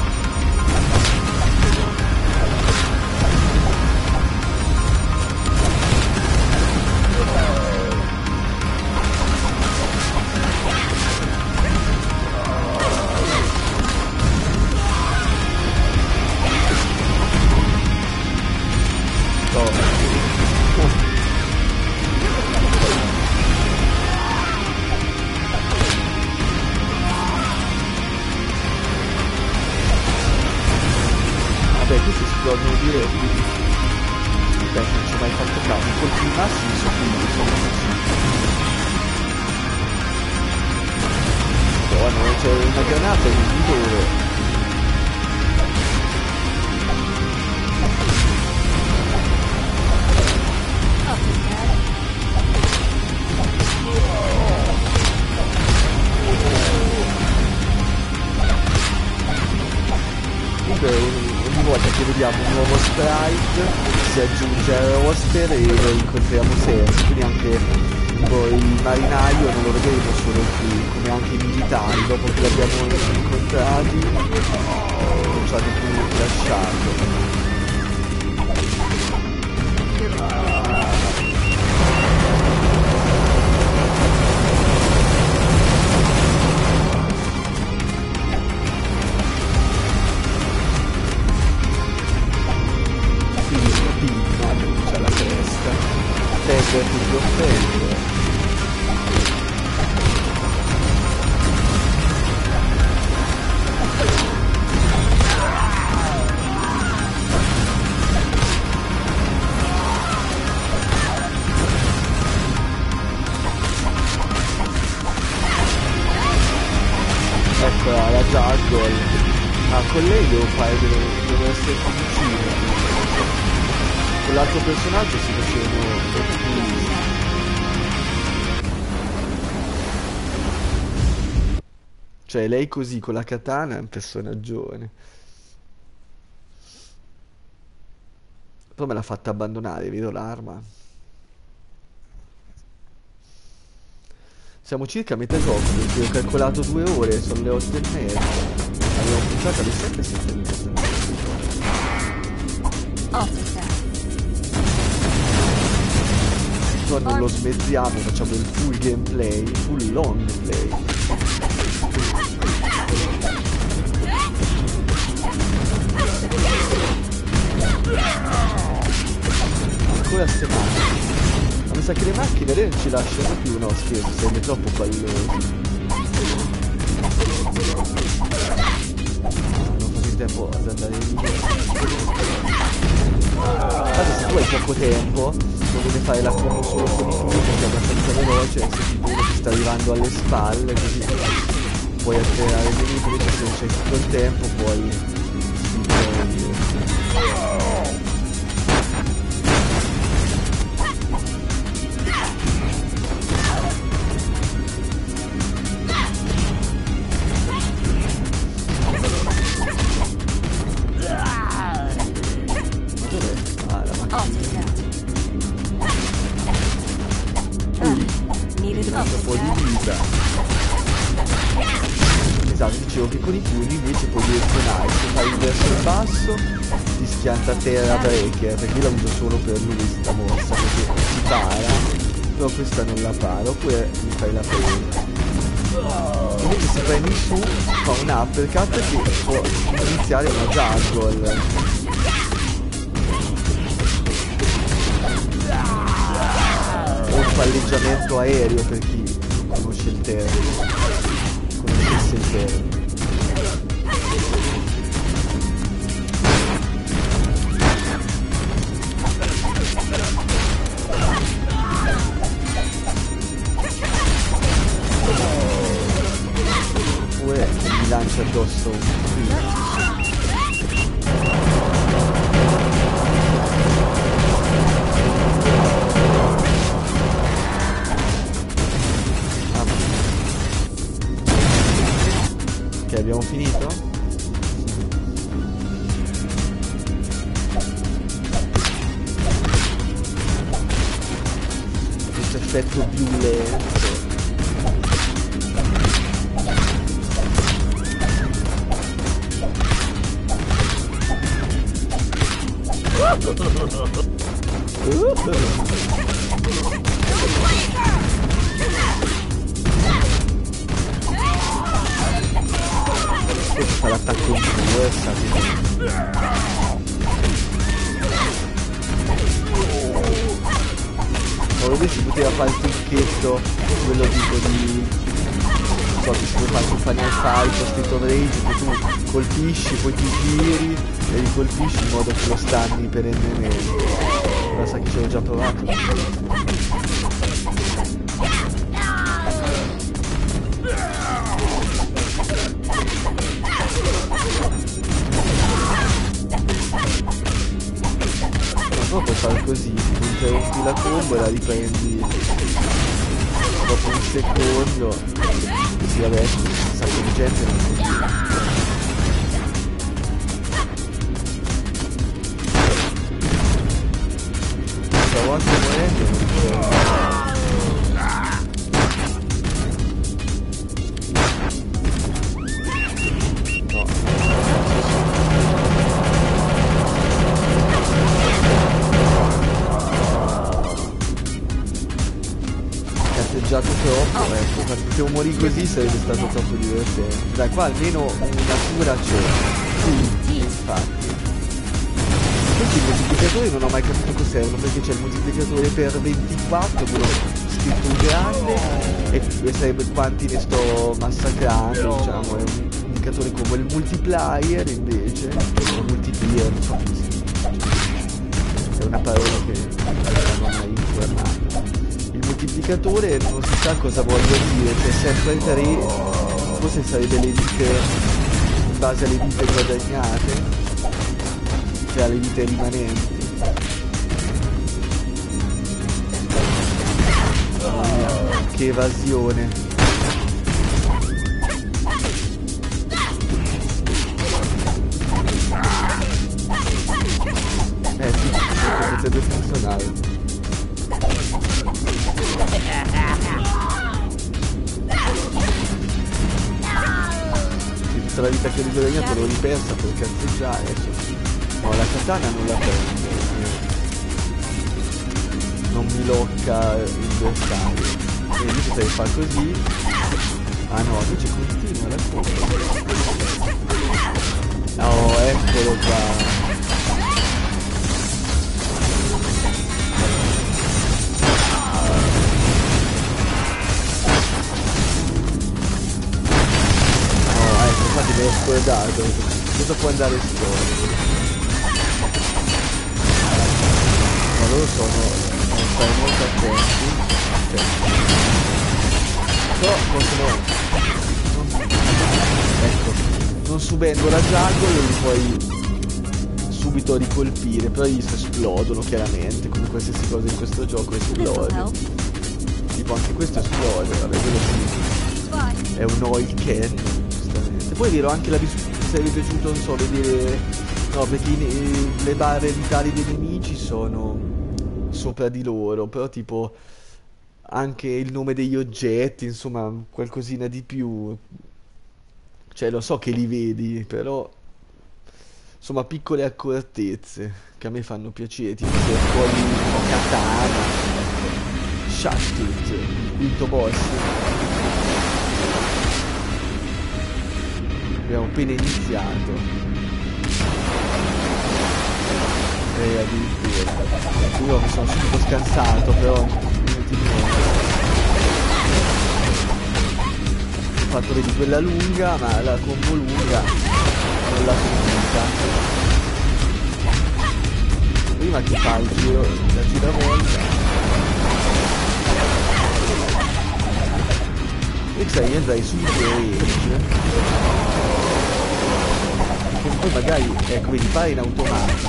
questi esplodono diretti. Beh, non ci ho mai fatto caso. I colpi massimi sono così. Oh no, c'è una granata di dove? Ogni volta che vediamo un nuovo sprite si aggiunge al roster e lo incontriamo sempre, quindi anche poi il marinaio non lo vedremo solo qui, come anche i militari, dopo che li abbiamo incontrati non ci hanno più lasciato. C'è la testa, Fede tutto Fede. Ecco la Jargol, ma con lei devo essere più vicino. Con l'altro personaggio si facevano più. Cioè lei così con la katana è un personaggione. Poi me l'ha fatta abbandonare, vedo l'arma. Siamo circa a metà gioco, perché ho calcolato 2 ore, sono le 8:30. Abbiamo cominciato alle 7 e 7:30. Poi non lo smezziamo, facciamo il full gameplay, full long play. Ancora ste macchine. Ma mi sa che le macchine non ci lasciano più, no scherzo, siete troppo pallosi. Non fate in tempo ad andare via. Guarda, se tu hai poco tempo non deve fare la combo solo con i turni, che è abbastanza veloce, e se tipo uno ti sta arrivando alle spalle così puoi alternare i nemici, invece se non c'è tutto il tempo puoi un po' di vita. Esatto, dicevo che con i pugni invece puoi direzionare, se fai il verso il basso ti schianta a terra breaker, perché io la uso solo per lui sta mossa, perché si para, però questa non la para, oppure mi fai la presa. Invece se premi su fa un uppercut che può iniziare una juggle. O un palleggiamento aereo per chi non conosce il termine, conoscesse il termine. Oppure mi lancia addosso un ok, abbiamo finito? Questo effetto più lento. Questo fa l'attacco in corsa, ma vedete si poteva fare il trucchetto, quello tipo di so, tipo come fai su Final Fight o Street of Rage, che tu colpisci, poi ti giri e ricolpisci in modo che lo stanni perennemente. Ora sa che ci ho già provato. No, puoi fare così, interrompi la combo e la riprendi dopo un secondo. Sì, vabbè, un sacco di gente non si stavo anche morendo, non so. Troppo, ecco, se morì così sarebbe stato troppo divertente. Dai, qua almeno una cura c'è. Sì, infatti. Questi moltiplicatori non ho mai capito cos'erano, perché c'è il moltiplicatore per 24, quello scritto in grande, e sarebbe quanti ne sto massacrando, diciamo, è un indicatore come il multiplier invece, o multiplier, non so come si dice. È una parola che non ho mai informato. Il moltiplicatore non si sa cosa voglia dire, c'è sempre 3, forse sarebbe le vite in base alle vite guadagnate, cioè alle vite rimanenti. Oh mia, che evasione. Sì, potrebbe funzionare. La vita che ho guadagnato l'ho ripersa per cazzeggiare. No, la katana non la prendo, non mi locca il bersaglio. E invece se fa così. Ah no, invece continua la cosa. Oh, eccolo qua. Me l'ho scordato, cosa può andare storto? Ma loro sono stare molto attenti, però possono, ecco, non subendo la jungle li puoi subito ricolpire, però gli esplodono chiaramente, come qualsiasi cosa in questo gioco esplode. Tipo anche questo esplode, vabbè, quello sì, è un oil can. Poi è vero, anche se vi è piaciuto, non so, vedere. No, perché le barre vitali dei nemici sono sopra di loro, però tipo anche il nome degli oggetti, insomma, qualcosina di più. Cioè, lo so che li vedi, però insomma, piccole accortezze che a me fanno piacere, tipo se fuori un katana, Shashtut, il quinto boss. Abbiamo appena iniziato. E addirittura. Io mi sono subito scansato, però ho fatto, vedi, quella lunga, ma la combo lunga non l'ha finita. Prima che fa il giro, la giravolta. E sai, io andrei subito range. Che poi magari, ecco, vedi, fare in automatico.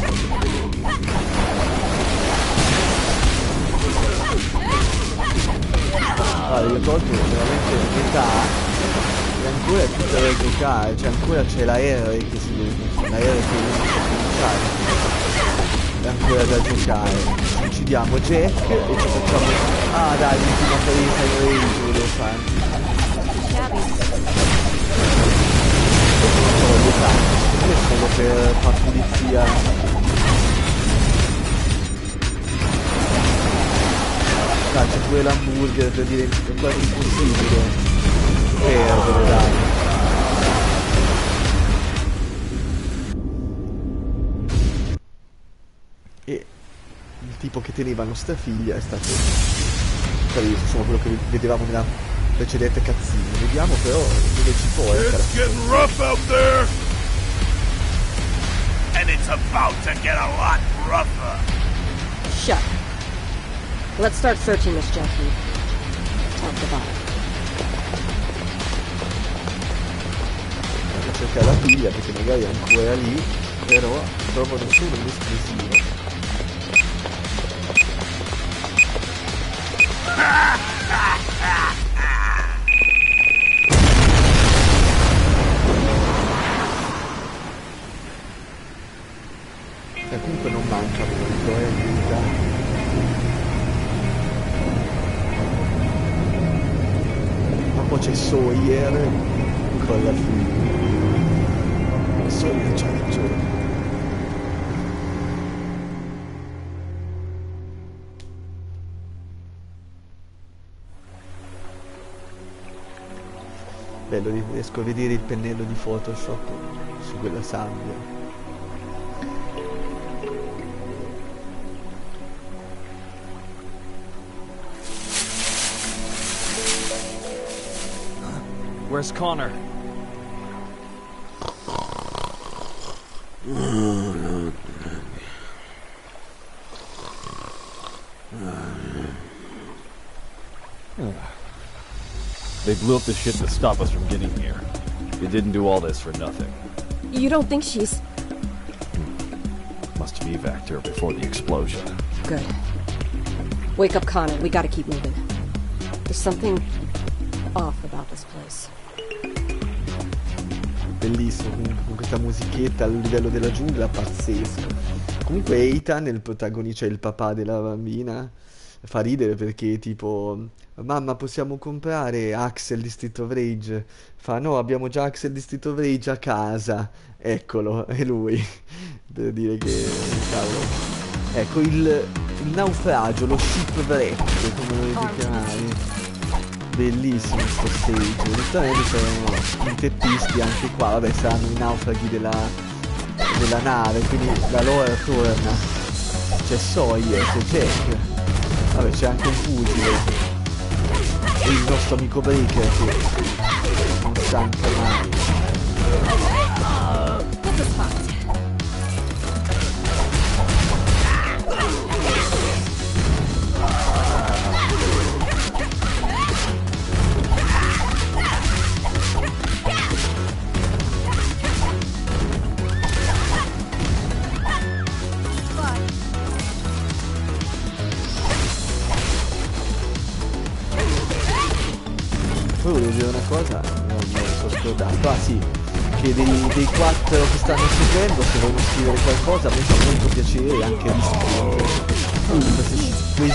Allora, io ho tolto veramente metà e ancora è tutta da giocare, cioè ancora c'è la R che si deve, la R che riesce a cominciare, è ancora da giocare. Uccidiamo Jack e ci facciamo, ah dai, l'ultima presa in range lo devo fare. Solo per far pulizia. Dai, c'è pure l'hamburger, per dire, è quasi impossibile perdere, dai. E il tipo che teneva nostra figlia è stato, insomma, quello che vedevamo nella precedente cazzino. Vediamo però dove ci porta. It's getting rough out there. And it's about to get a lot rougher. Shut. Let's start searching this junkie. Top to bottom. Vado a cercare la figlia perché magari è ancora lì, però trovano solo un esplosivo. Comunque non manca molto, vita. Ma poi c'è Sawyer con la figlia. Sawyer c'ha ragione. Bello, riesco a vedere il pennello di Photoshop su quella sabbia. Where's Connor? They blew up the ship to stop us from getting here. They didn't do all this for nothing. You don't think she's... Must have evac'd her before the explosion. Good. Wake up, Connor. We gotta keep moving. There's something off about this place. Bellissimo, con questa musichetta al livello della giungla, pazzesco. Comunque Ethan, il protagonista, cioè il papà della bambina, fa ridere perché tipo: mamma, possiamo comprare Axel di Street of Rage? Fa: no, abbiamo già Axel di Street of Rage a casa. Eccolo, è lui. Per dire che, cavolo. Ecco, il naufragio, lo shipwreck, come lo devi chiamare. Bellissimo sto stage. Giustamente c'erano i teppisti anche qua. Vabbè, saranno i naufraghi della nave, quindi la lore torna. C'è Sawyer, c'è Jack. Vabbè, c'è anche un pugile. E il nostro amico Breaker che non stanca mai. Poi volevo dire una cosa, non me lo so scordato. Ah sì, che dei 4 che stanno seguendo, se vogliono scrivere qualcosa, a me fa molto piacere anche rispondere. Qualsiasi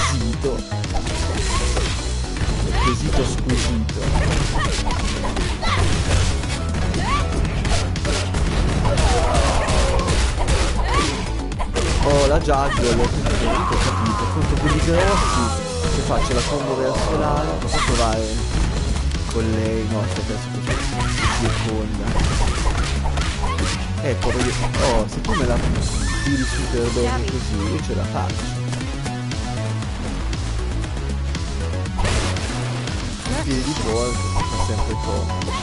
quesito squisito. Oh, la Juggler, ho capito, contro quelli grossi, che faccio la combo verso l'ala, posso provare con lei, no, aspetta, seconda. Ecco, oh, se tu me la tiri su per dormi così, io ce la faccio. Piedi di porco, fa sempre comodo.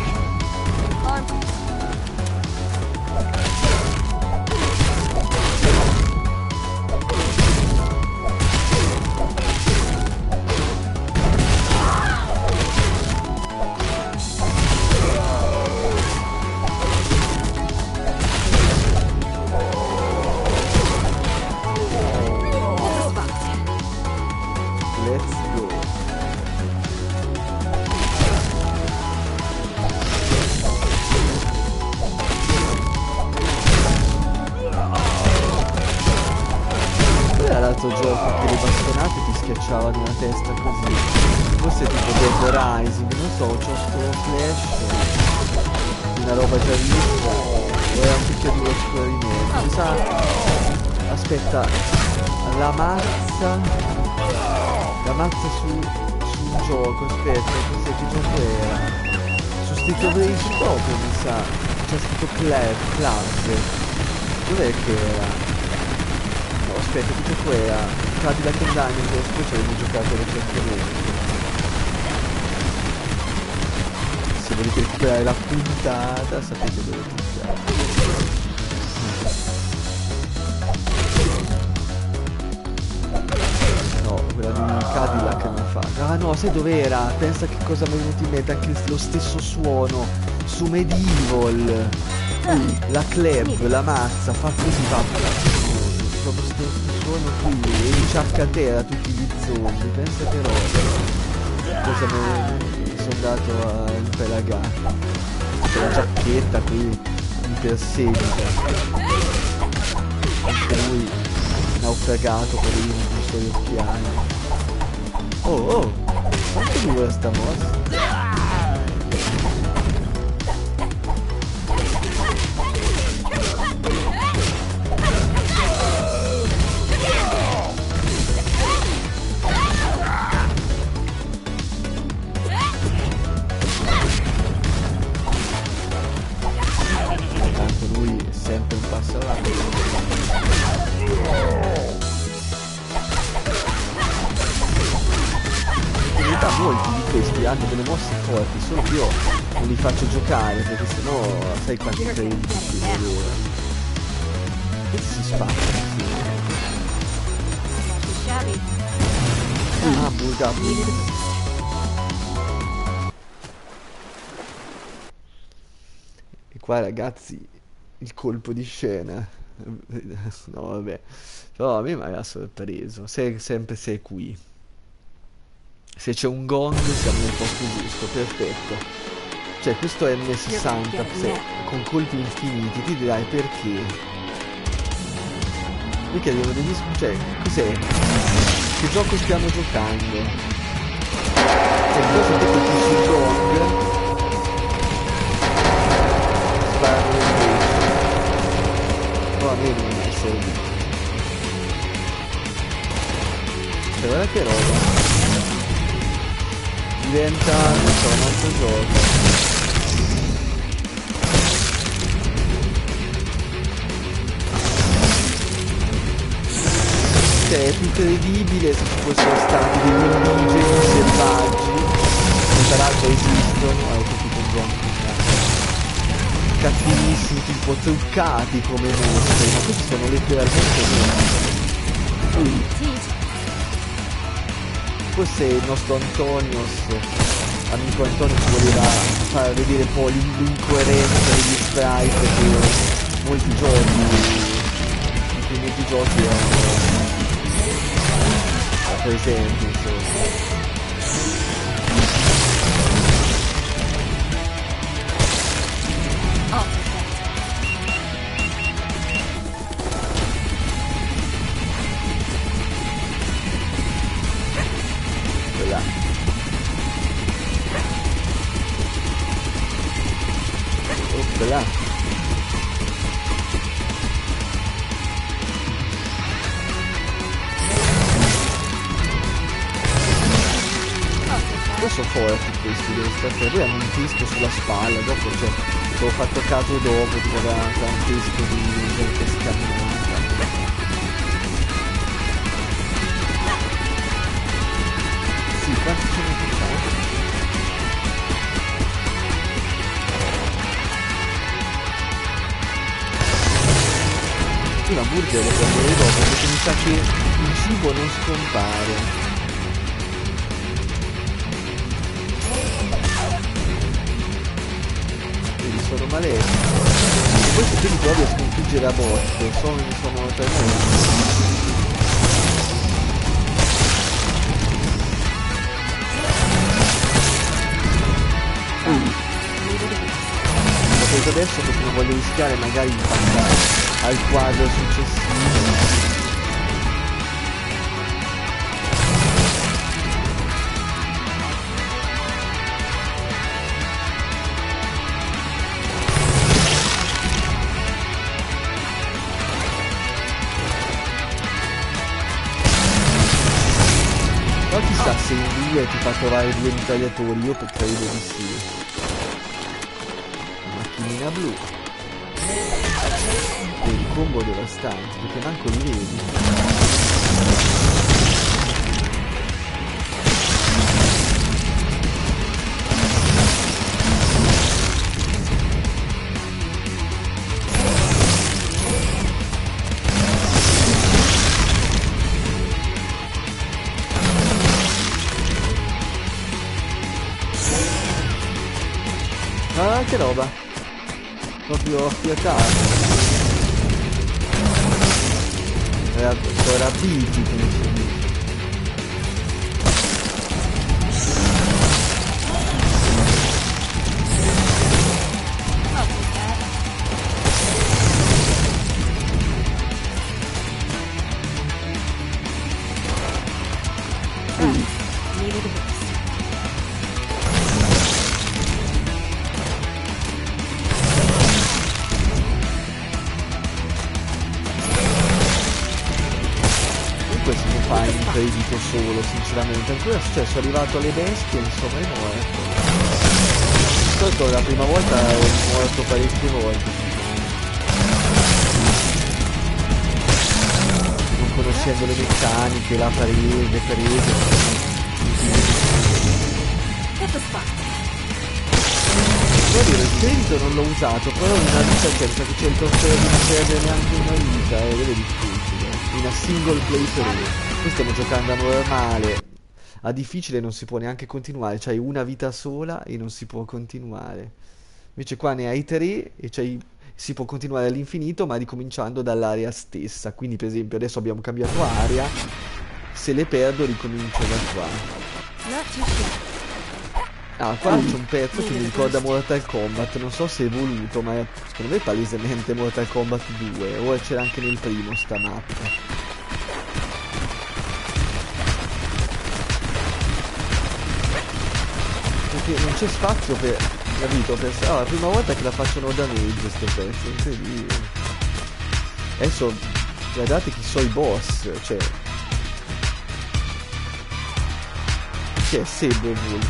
L'altro gioco che le bastonate ti schiacciavano la testa così. Forse tipo Dead Rising, non so, c'ho sto flash di una roba già vista o era un picchiaduro scorrimento. Mi sa, aspetta, la mazza su un gioco, aspetta, cos'è, che gioco era? Su Street of Rage proprio mi sa, c'è scritto Clark, dov'è che era? Aspetta, che gioco era? Cadillac and Dynasty, poi ci avevo giocato recentemente. volete recuperare la puntata, sapete dove cliccare. No, quella di Cadillac mi fa. Ah no, sai dov'era? Pensa che cosa mi è venuto in mente, anche lo stesso suono su Medieval. La club, la mazza, fa così, fa proprio sto suono qui, e li ciacca a terra tutti gli zombie, pensa che roba. Cosa mi sono dato a impelagare. C'è la giacchetta qui, mi perseguita. Anche lui naufragato per i suoi occhiali. Oh, quanto dura sta mossa? Molti di questi hanno delle mosse forti, solo che io non li faccio giocare perché sennò sai quanti crediti ci vuole. Questi si spaccano, sì. Ah, bugato. E qua ragazzi, il colpo di scena. No vabbè, però a me mi aveva sorpreso, sempre sei qui. Se c'è un gong siamo nel posto giusto, perfetto. Cioè questo è M60 con colpi infiniti, ti dirai perché? Perché devono degli... cioè, cos'è? Che gioco stiamo giocando? Cioè, cosa che colpisci il gong? Sparano le frecce. Però a me non è servito. Cioè, guarda che roba. Diventa, non so, un altro gioco. Cioè, è più credibile se ci fossero stati degli indigeni selvaggi, che tra l'altro esistono, hai capito un gioco, cattivissimi, tipo truccati come mostri, ma questi sono letteralmente mostri. Forse il nostro Antonios, amico Antonio, ci voleva far vedere un po' l'incoerenza degli sprite, perché molti giochi, anche molti giochi erano presenti, insomma. Là. Io sono forti questi, devo stare, poi hanno un teschio sulla spalla, dopo cioè, ci ho fatto caso dopo, tipo da un teschio di scannata. Sì, quanti ce ne facciamo? Una burger lo prenderei dopo perché mi sa che il cibo non scompare. Vedi, sono malessimo. E poi se tu li provi a sconfiggere a botte, sono tremendi. L'ho preso adesso perché non voglio rischiare magari di passare al quadro successivo. Però chissà se in 2 ti fa trovare 2 mitragliatori, io credo di sì. Macchinina blu. Il combo devastante, perché manco li vedi. Ah, che roba! Proprio affiatato. Rapiti, come si dice. Credito solo, sinceramente. Ancora cioè, sono arrivato alle bestie, insomma, è morto. Di solito la prima volta ero morto parecchie volte. Non conoscendo le meccaniche, la parete, le prese. Devo dire, il credito non l'ho usato, però una vita certa che c'è il trofeo di non perdere neanche una vita, è difficile. In a single player. Qui stiamo giocando a normale, a difficile non si può neanche continuare, c'hai una vita sola e non si può continuare. Invece qua ne hai 3 e si può continuare all'infinito ma ricominciando dall'area stessa. Quindi per esempio adesso abbiamo cambiato area, se le perdo ricomincio da qua. Ah, qua c'è un pezzo che mi ricorda Mortal Kombat, non so se è voluto ma secondo me è palesemente Mortal Kombat 2, o c'era anche nel primo sta mappa. Non c'è spazio per, capito? La prima volta che la facciano damage questo pezzo, incredibile. Adesso guardate chi sono i boss, cioè chi è Saberwolf?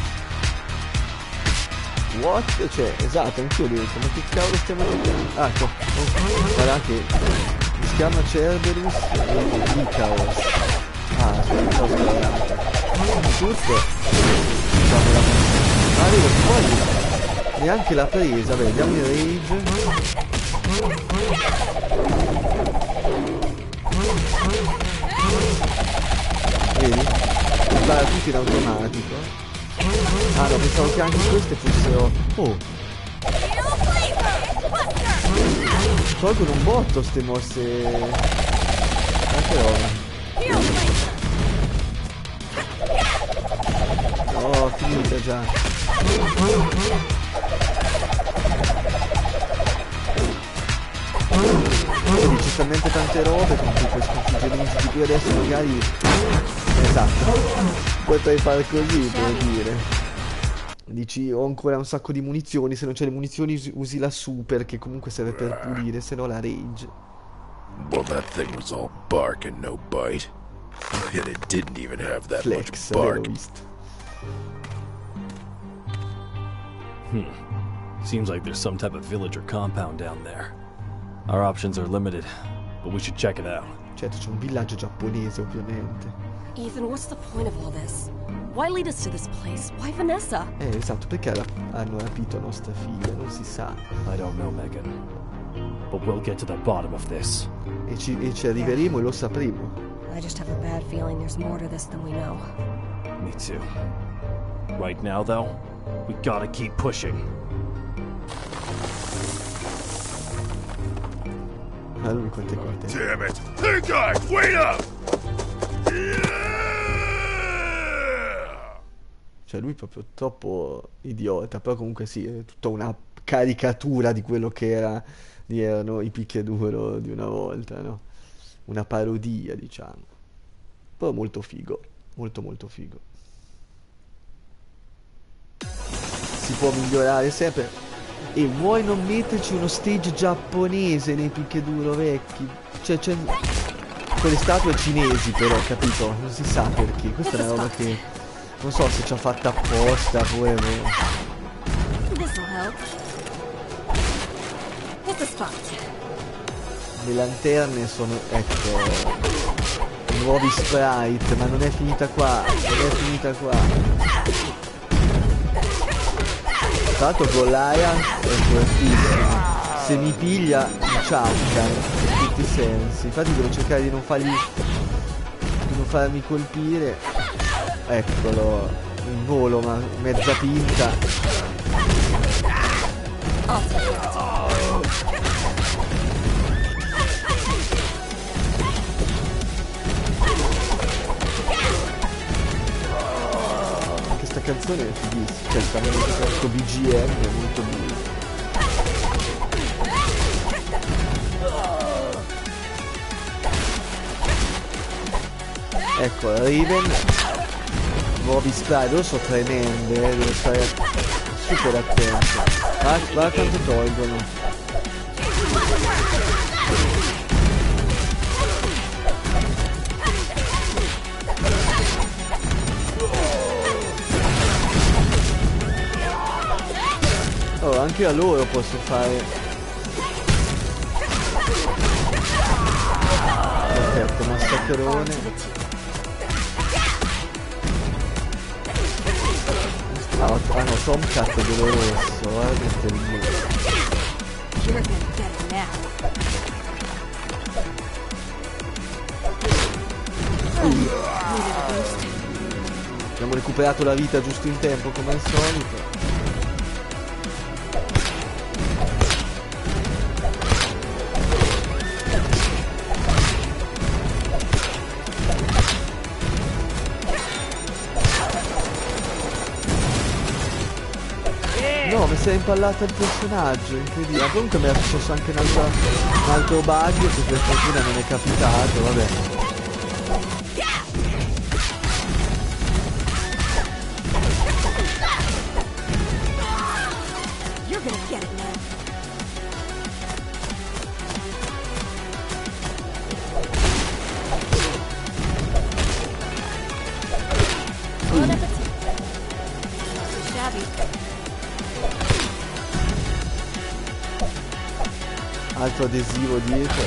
What? Cioè, esatto, anch'io ho detto, ma che cavolo stiamo giocando? Ah, ecco, guarda che si chiama Cerberus e Icaros. Ah, aspetta, ho sbagliato. Tutto diciamo la vedo poi neanche l'ha presa, vediamo il rage. Vedi? Spara tutti in automatico. Ah no, pensavo che anche queste fossero... Oh! Tolgono un botto ste mosse... Anche roba. Oh, finita già. Vedi, ci stanno talmente tante robe con cui puoi sconfiggere nemici di cui adesso magari... Esatto. Potrei fare così, per dire. Dici, ho ancora un sacco di munizioni, se non c'è le munizioni usi la super, che comunque serve per pulire, se no la rage. Well, that thing was all bark and no bite. And it didn't even have that Flex, much bark. visto. Seems like there's some type of village or compound down there. Our options are limited, but we should check it out. Certo, c'è un villaggio giapponese, ovviamente. Ethan, what's the point of all this? Why lead us to this place? Why Vanessa? Esatto, perché hanno rapito nostra figlia, non si sa. I don't know, Megan. But we'll get to the bottom of this. E ci arriveremo e lo sapremo. I just have a bad feeling there's more to this than we know. Me too. Right now, though, we gotta keep pushing. Allora, quante. Damn it! Hey guys, wait up! Cioè lui è proprio troppo idiota, però comunque sì, è tutta una caricatura di quello che erano i picchiaduro di una volta, no? Una parodia, diciamo. Però molto figo, molto molto figo. Si può migliorare sempre. E vuoi non metterci uno stage giapponese nei picchiaduro vecchi? Cioè c'è... Quelle statue cinesi però, capito? Non si sa perché, questa è una roba che... Non so se ci ha fatta apposta, poi... This'll help. Hit the spot. Le lanterne sono, ecco, nuovi sprite, ma non è finita qua, non è finita qua. Tra l'altro Goliath è fortissimo, se mi piglia mi ciacca in tutti i sensi, infatti devo cercare di non farmi colpire. Eccolo, in volo ma mezza pinta. canzone è fighissima, cioè sta venendo questo BGM, è molto bello. Ecco, Raven, nuovi spray, sono tremende, devo stare super attento. Guarda quanto tolgono. Oh, anche a loro posso fare. Perfetto, massacrone. Ah no, Tomcat è doloroso, questo è il mio. You're gonna get it now. Needed a boost. Abbiamo recuperato la vita giusto in tempo come al solito. No, mi si è impallata il personaggio, incredibile. Comunque mi è successo anche un altro bug che per fortuna non è capitato, vabbè. You're gonna get it now. Bon appetit. Not so shabby. Altro adesivo dietro.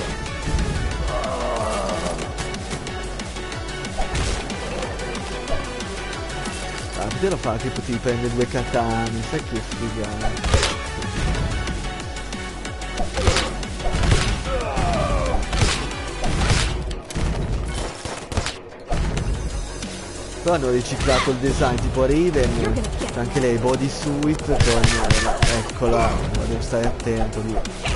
Ah, potevo fare che potevi prendere 2 katane, sai che figata. Però hanno riciclato il design tipo Raven, anche lei bodysuit con eccola, devo stare attento lì.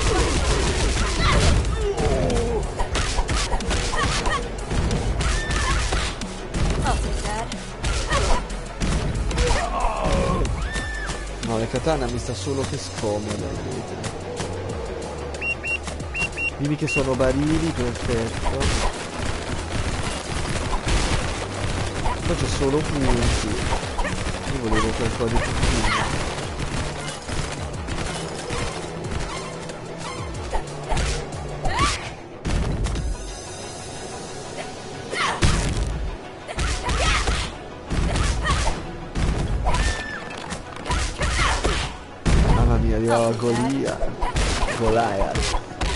No, la katana mi sta solo che scomoda, vedete. Dimmi che sono barili, perfetto. Poi c'è solo punti. Io volevo qualcosa di più figo. Mamma mia, arrivava Goliath.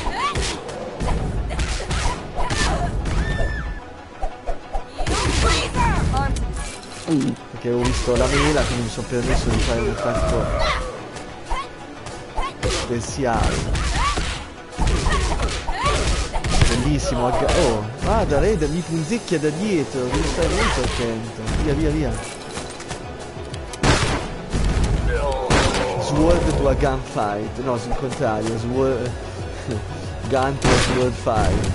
Perché avevo visto la mela, quindi mi sono permesso di fare un effetto speciale. Bellissimo. Oh, guarda, Raiden mi punzecchia da dietro, devi stare molto attento. Via, via, via. Sword to a gunfight. No, sul contrario, sword gun to a sword fight.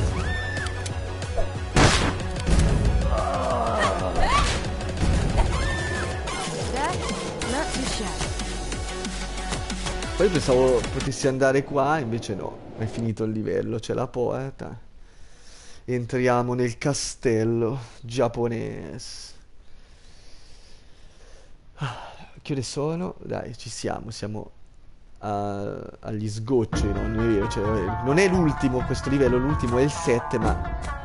Poi pensavo potessi andare qua, invece no, è finito il livello, c'è la porta. Entriamo nel castello giapponese. Che ore sono? Dai, ci siamo agli sgoccioli, no? Non è vero, cioè, non è l'ultimo questo livello, l'ultimo è il 7, ma...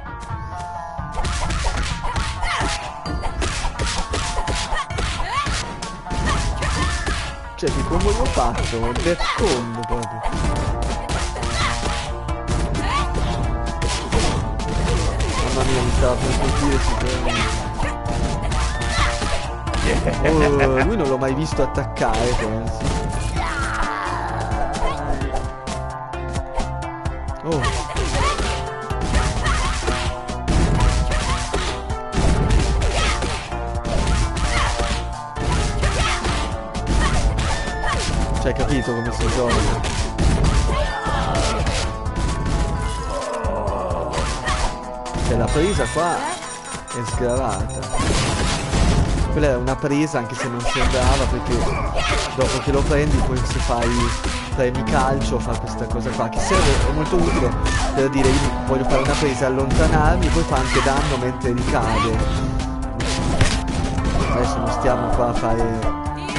Cioè, che combo io ho fatto? Un death combo proprio. Mamma mia, mi stava per colpire sicuramente. Oh, lui non l'ho mai visto attaccare, penso. Oh. Cioè, capito come si gioca? Cioè, la presa qua è sgravata. Quella è una presa, anche se non sembrava, perché dopo che lo prendi poi se premi calcio fa questa cosa qua, che serve, è molto utile per dire io voglio fare una presa e allontanarmi, poi fa anche danno mentre ricade. Adesso non stiamo qua a fare...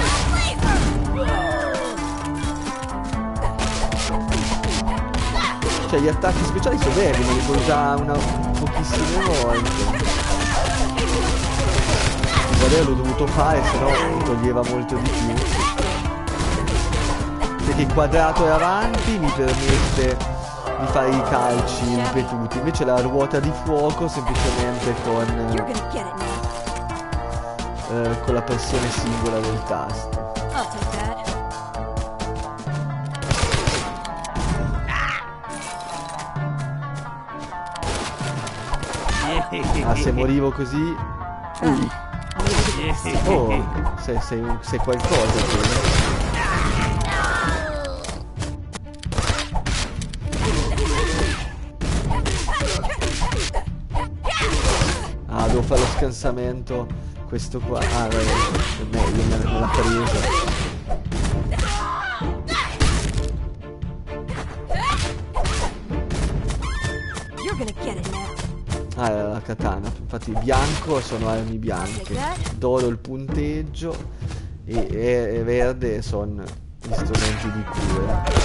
Cioè gli attacchi speciali sono belli, ma li puoi usare pochissime volte. L'ho dovuto fare, se no mi toglieva molto di più. Perché il quadrato è avanti, mi permette di fare i calci ripetuti. Invece la ruota di fuoco semplicemente con la pressione singola del tasto. Ah, se morivo così... Oh, sei qualcosa tu. Ah, devo fare lo scansamento. Questo qua. Ah, vabbè, è meglio, me l'ha presa. Ah, è la katana. Infatti bianco sono armi bianche, d'oro il punteggio e verde sono gli strumenti di cura.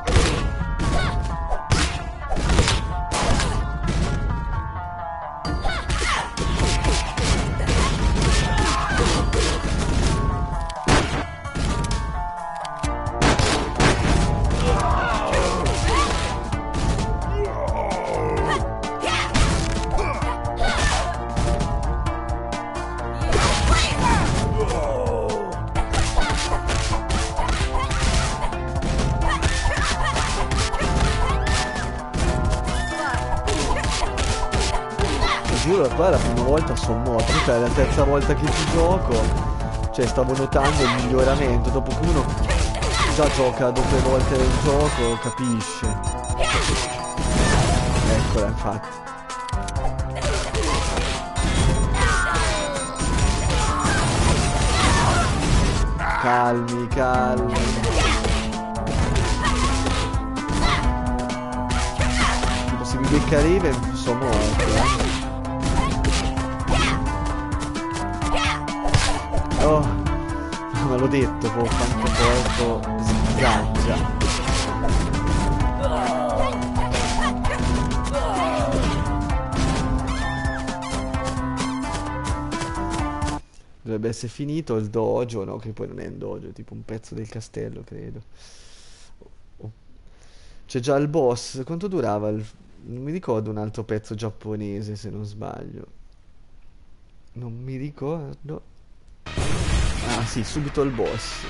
Qua è la prima volta sono morto, questa è la terza volta che ci gioco, cioè stavo notando il miglioramento, dopo che uno già gioca 2 volte nel gioco capisce. Eccola infatti. Calmi, calmi. Tipo se mi becca Raven sono morto, Oh, me l'ho detto, quanto porto sgaggia. Dovrebbe essere finito il dojo, no? Che poi non è un dojo, è tipo un pezzo del castello, credo. C'è già il boss. Quanto durava il... Non mi ricordo un altro pezzo giapponese, se non sbaglio. Non mi ricordo. Ah sì, subito il boss.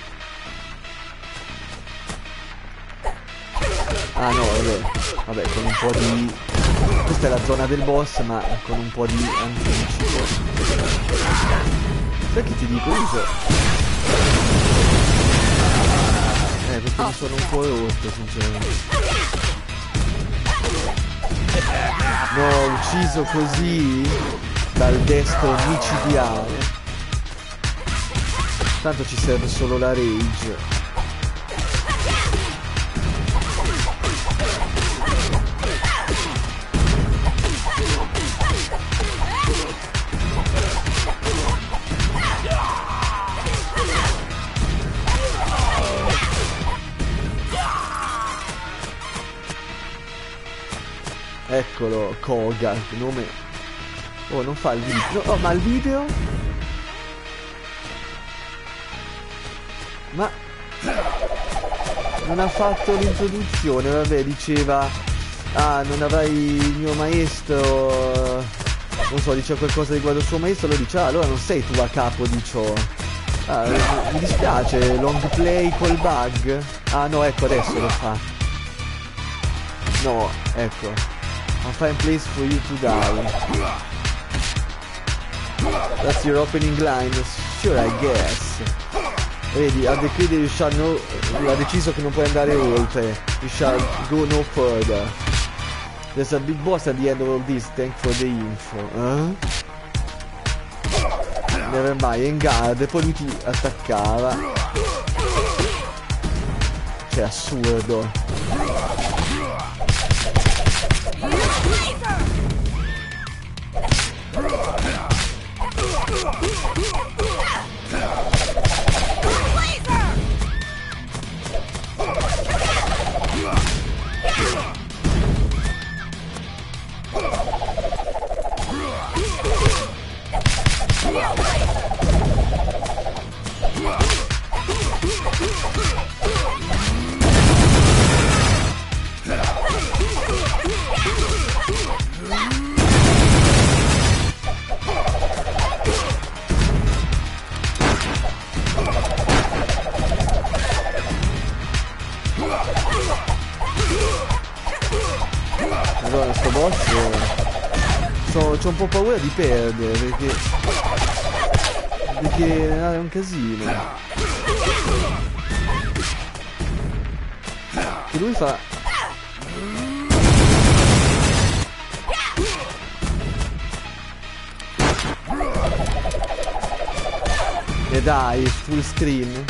Ah no, vabbè, con un po' di... Questa è la zona del boss, ma con un po' di anticipo. Sai che ti dico? Uso... perché mi sono un po' rotto, sinceramente. No, ho ucciso così dal destro micidiale. Tanto ci serve solo la rage. Eccolo, Koga, il nome... Oh, non fa il video. Oh, ma il video? Ma non ha fatto l'introduzione, vabbè, diceva ah, non avrai il mio maestro, non so, diceva qualcosa riguardo il suo maestro, lo dice, ah, allora non sei tu a capo di ciò. Ah, mi dispiace, long play col bug. Ah no, ecco, adesso lo fa. No, ecco. A fine place for you to die. That's your opening line. Sure, I guess. Vedi, ha deciso che non puoi andare oltre. You shall go no further. There's a big boss at the end of all this, thanks for the info. never mind, è in guard e poi lui ti attaccava. Cioè, assurdo. Allora, sto boss c'ho un po' paura di perdere perché è un casino. Che lui fa. E dai, full screen.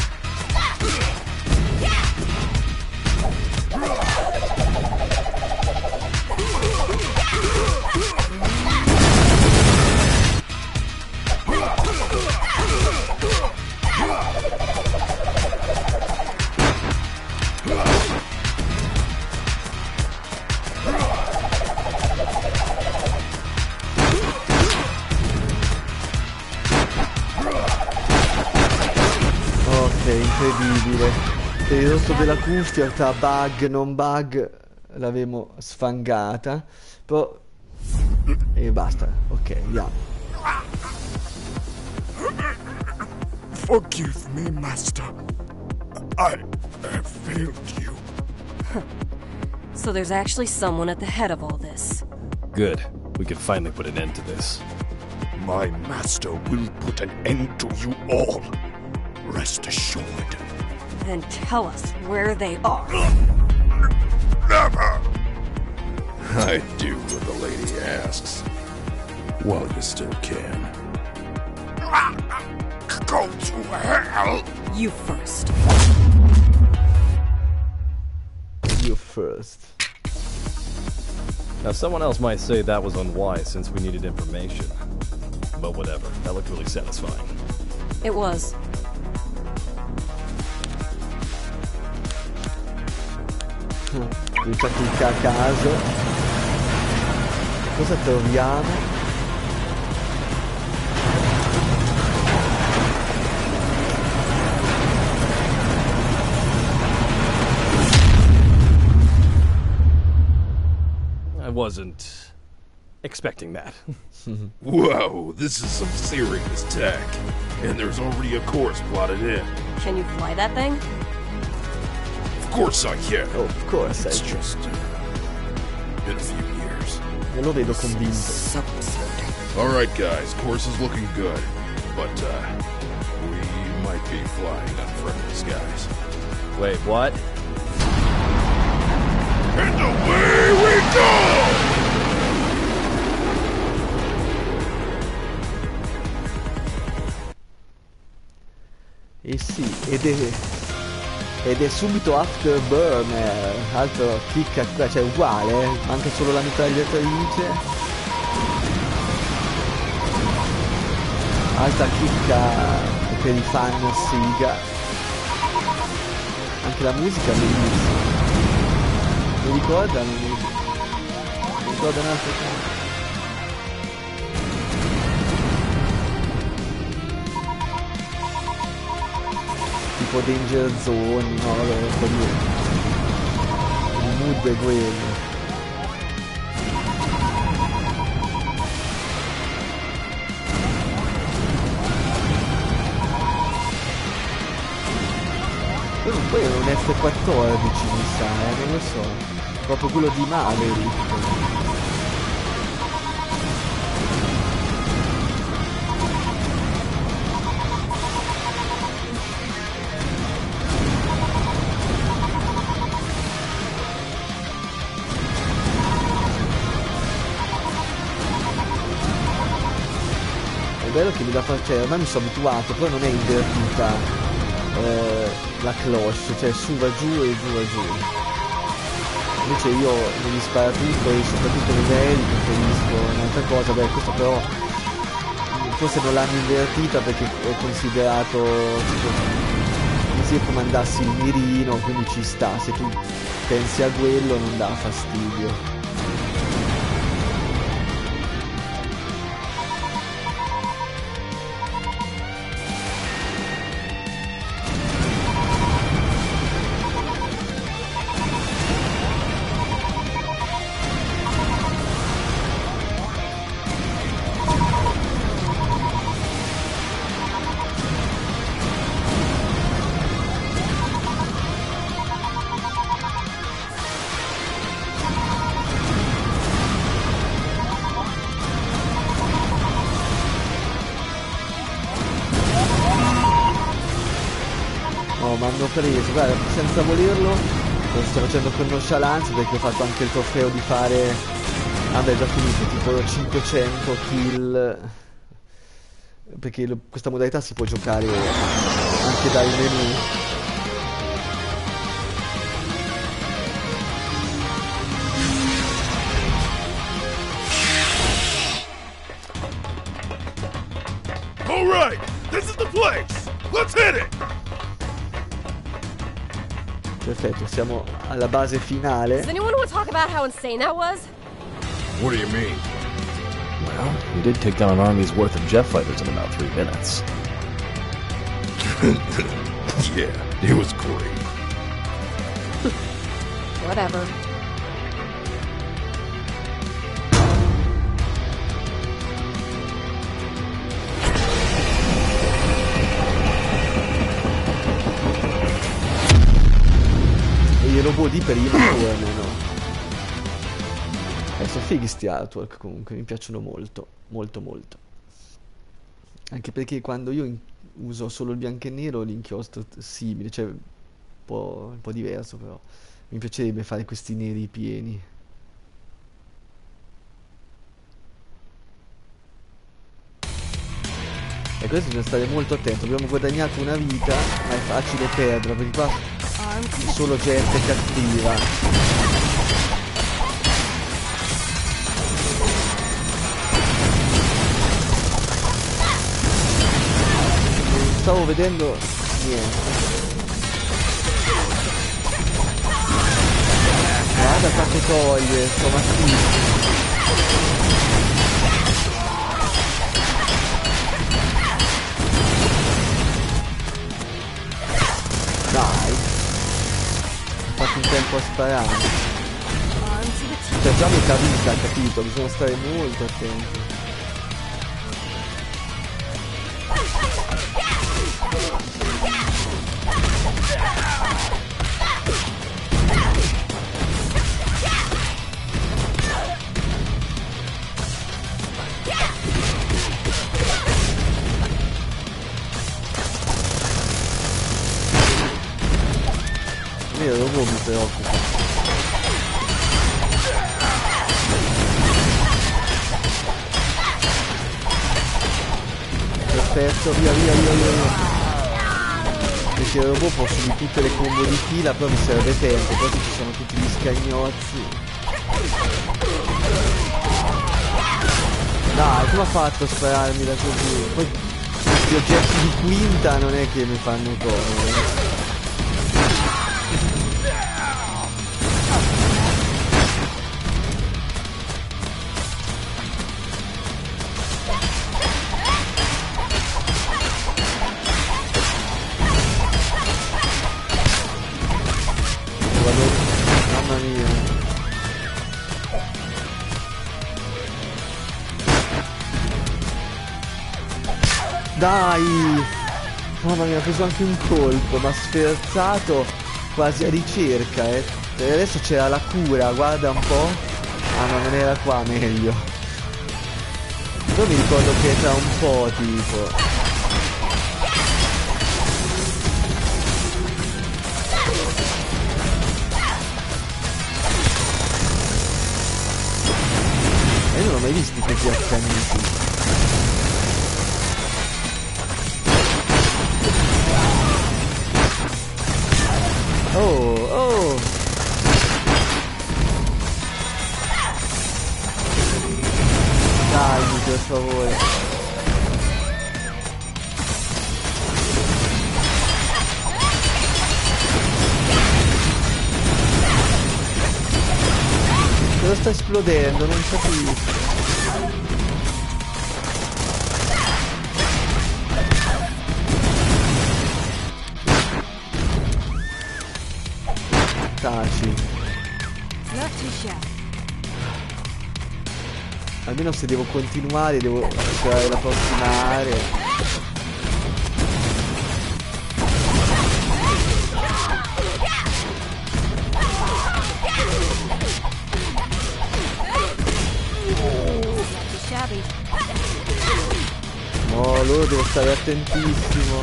Incredibile. Per il rotto della cuffia tra bug non bug l'avevo sfangata. Però e basta. Ok, andiamo. Forgive me, Master. I have failed you. So there's actually someone at the head of all this. Good. We can finally put an end to this. My master will put an end to you all. Rest assured. Then tell us where they are. Never! I do what the lady asks. While you still can. Go to hell! You first. You first. Now, someone else might say that was unwise since we needed information. But whatever. That looked really satisfying. It was. Butta clicca a caso. Cosa troviamo? I wasn't expecting that. Whoa, this is some serious tech. And there's already a course plotted in. Can you fly that thing? Of course I can. Oh, of course. It's just been a few years. Non lo vedo convinto. So absurd. Alright guys, course is looking good. But we might be flying unfriendly skies. Wait, what? And away we go! Eh sì, ed è subito Afterburner, altro clicca qua, cioè uguale, manca solo la mitragliatrice. Altra chicca per i fan Sega. Anche la musica è bellissima. Mi ricorda un'altra cosa. Tipo Danger Zone, no, quello. Il mood è quello. Poi è un F14 mi sa, non lo so. Proprio quello di Maverick. Ed bello che mi dà cioè ormai mi sono abituato, però non è invertita la cloche, cioè su va giù e giù va giù. Invece io mi spara tutto e soprattutto nei aerei preferisco un'altra cosa. Beh, questo però forse non l'hanno invertita perché è considerato tipo così è come andassi il mirino, quindi ci sta, se tu pensi a quello non dà fastidio. Mi hanno preso, guarda, senza volerlo, lo sto facendo con nonchalance perché ho fatto anche il trofeo di fare, vabbè già finito, tipo 500 kill, perché questa modalità si può giocare anche dal menu. All right, this is the place. Let's hit it. Perfetto, siamo alla base finale. Does anyone want to talk about how insane that was? What do you mean? Well, we did take down an army's worth of jet fighters in about 3 minutes. Yeah, it was great. Whatever. I robot di prima tornano. Sono fighi sti artwork comunque, mi piacciono molto, molto molto. Anche perché quando io uso solo il bianco e nero l'inchiostro è simile, cioè un po' diverso però. Mi piacerebbe fare questi neri pieni. E questo bisogna stare molto attento, abbiamo guadagnato una vita, ma è facile perderla, perché qua è solo gente cattiva. Stavo vedendo niente. Guarda quanto toglie, sto massimo. Dai, ho fatto in tempo a sparare. Cioè già metà vita, capito? Bisogna stare molto attenti. Io dopo mi preoccupo. Perfetto, via. Perché il robot può subire tutte le combo di fila, però mi serve tempo, poi ci sono tutti gli scagnozzi. Dai, come ha fatto a spararmi da così? Poi questi oggetti di quinta non è che mi fanno comodo. Mamma mia. Dai! Mamma mia, ha preso anche un colpo, ma sferzato quasi a ricerca, eh. E adesso c'era la cura, guarda un po'. Ah no, non era qua, meglio. Però mi ricordo che tra un po', tipo. Io non ho mai visti così accaniti. favore. Cosa sta esplodendo? Non capisco. Taci. Not too shabby. Almeno se devo continuare devo cercare la prossima area. No, loro devo stare attentissimo.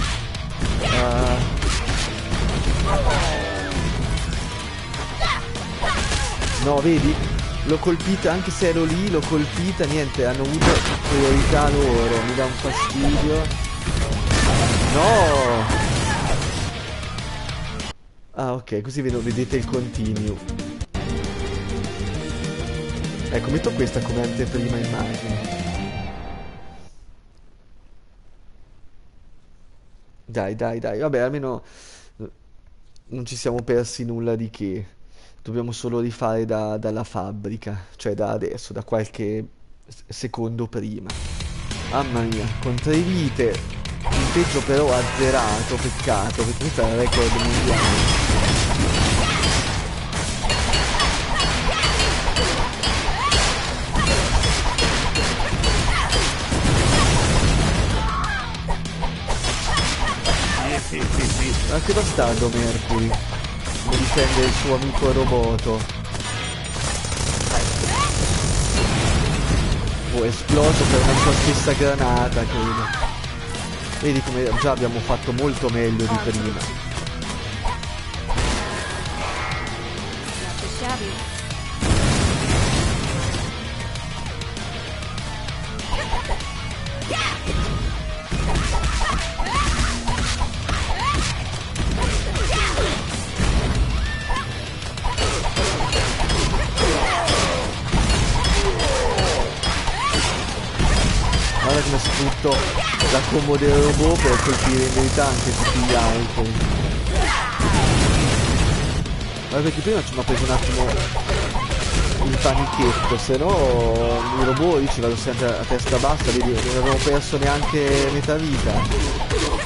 No, vedi? L'ho colpita, anche se ero lì, l'ho colpita, niente, hanno avuto priorità loro, mi dà un fastidio. No! Ah, ok, così vedete il continue. Ecco, metto questa come anteprima immagine. Dai, vabbè, almeno non ci siamo persi nulla di che. Dobbiamo solo rifare dalla fabbrica, cioè da adesso, da qualche secondo prima. Mamma mia, con 3 vite, punteggio però azzerato, peccato, perché questo è il record mondiale. Ma che bastardo Mercury, come difende il suo amico roboto. Oh, è esploso per una sua stessa granata, credo. Vedi come già abbiamo fatto molto meglio di prima. Guarda come sfrutto la combo del robot per colpire in verità anche tutti gli altri. Guarda perché prima ci mi ha preso un attimo il panichetto, se no i robot io ci vado sempre a testa bassa, vedi, non avevo perso neanche metà vita.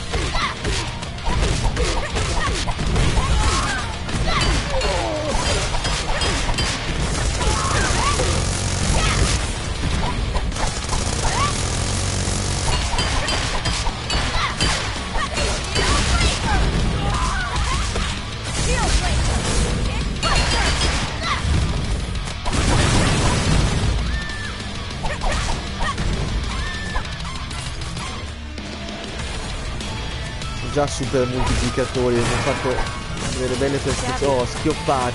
Già super moltiplicatori, hanno fatto delle belle prestazioni. Oh, schioppate.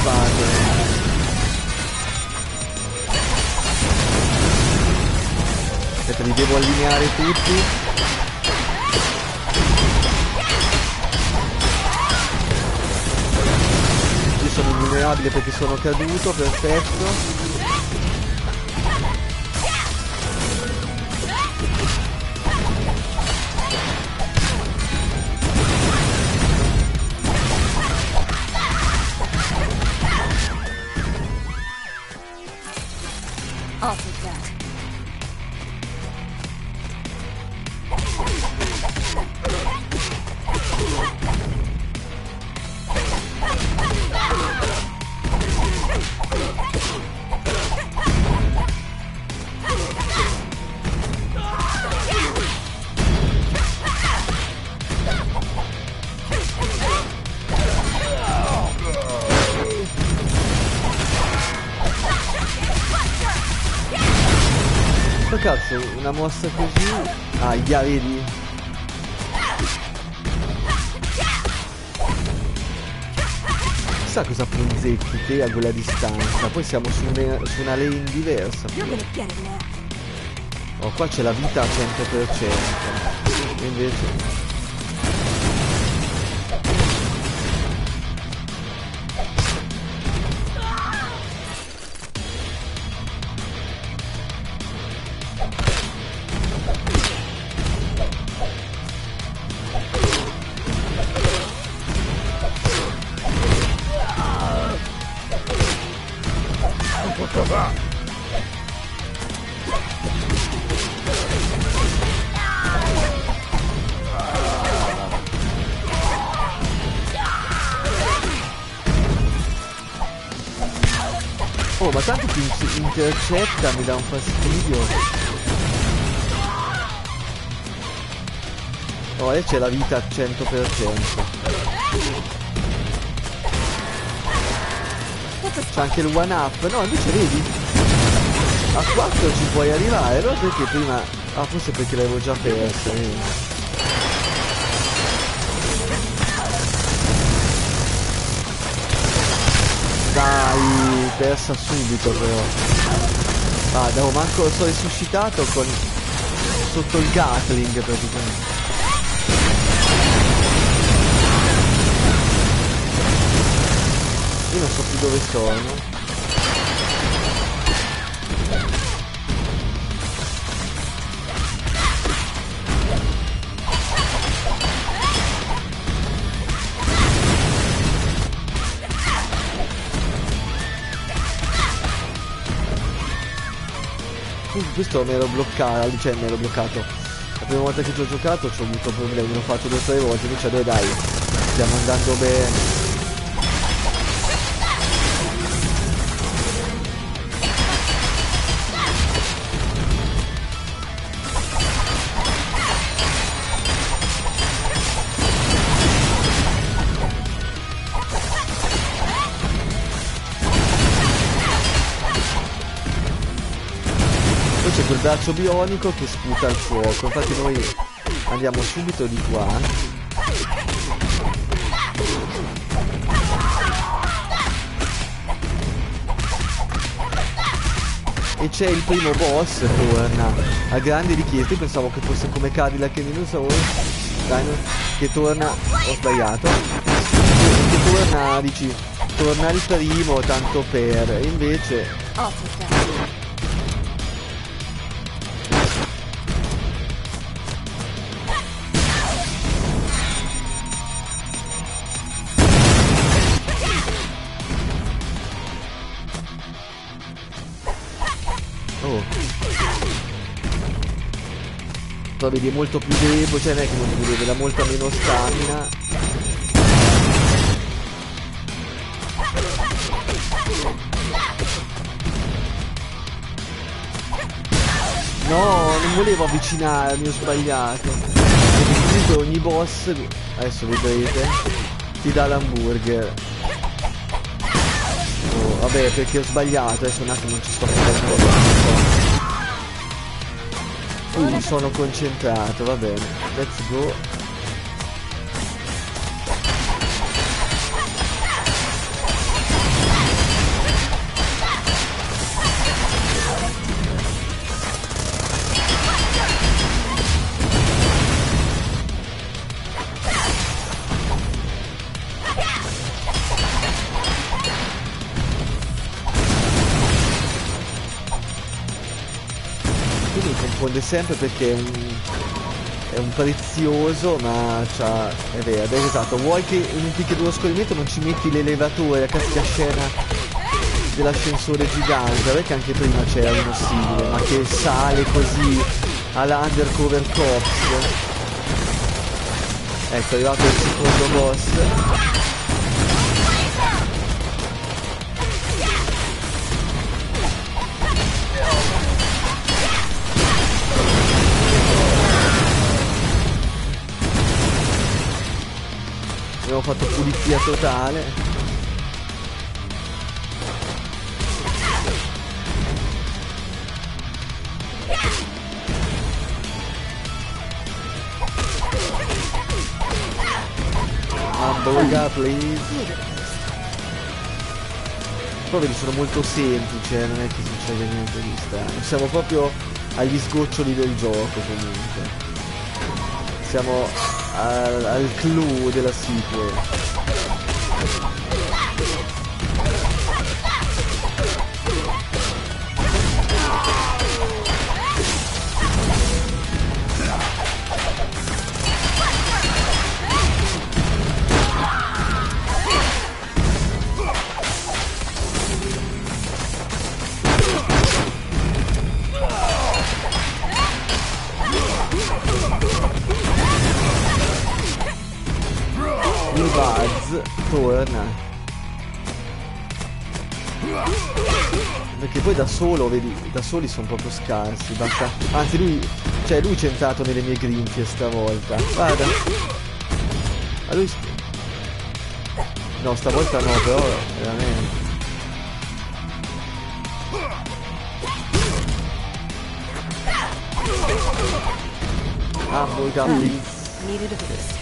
Aspetta, li devo allineare tutti. Io sono invulnerabile perché sono caduto, perfetto. I'll take that. Ma cazzo, una mossa così. Ah, vedi? Chissà cosa punzecchi te a quella distanza. Poi siamo su una lane diversa. Oh, qua c'è la vita al 100%. E invece... troppo. Oh, ma tanto ti intercetta, mi dà un fastidio. Oh, e c'è la vita al 100%. C'è anche il one up. No, invece vedi, a 4 ci puoi arrivare, no? Perché prima... Ah, forse perché l'avevo già persa, vedi? Dai, persa subito però. Ah, devo manco, sono risuscitato con... sotto il Gatling praticamente. Io non so più dove sono. Questo mi ero bloccato, cioè mi ero bloccato. La prima volta che ci ho giocato ci ho avuto problemi, l'ho fatto 2 o 3 volte, invece adesso dai, stiamo andando bene. Quel braccio bionico che sputa il fuoco, infatti noi andiamo subito di qua. E c'è il primo boss, torna a grandi richieste. Io pensavo che fosse come Cadillac e Dinosaur, che torna, ho sbagliato, che torna, dici, torna il primo tanto per, e invece... Però vedi, è molto più debole, cioè non è che molto più debole, ha molta meno stamina. No, non volevo avvicinarmi, ho sbagliato. Perché comunque ogni boss, adesso vedrete, ti dà l'hamburger. Oh, vabbè, perché ho sbagliato, adesso un attimo non ci sto facendo. Mi sono concentrato, va bene, let's go. Mi confonde sempre perché è un prezioso, ma c'ha... è vero, esatto. Vuoi che in un picchio dello scorrimento non ci metti l'elevatore, la classica scena dell'ascensore gigante, perché anche prima c'era uno simile, ma che sale così alla Undercover Cops. Ecco, è arrivato il secondo boss. Abbiamo fatto pulizia totale. Hamburger, please. Poi vedi, sono molto semplici, non è che succede niente di strano. Siamo proprio agli sgoccioli del gioco comunque. Siamo al clou della sequel. torna. Perché poi da solo, vedi, da soli sono proprio scarsi, basta. Anzi lui, cioè lui c'è entrato nelle mie grinfie stavolta. Guarda. Ma lui... No, stavolta no, però veramente. Hamburger please. Needed a boost.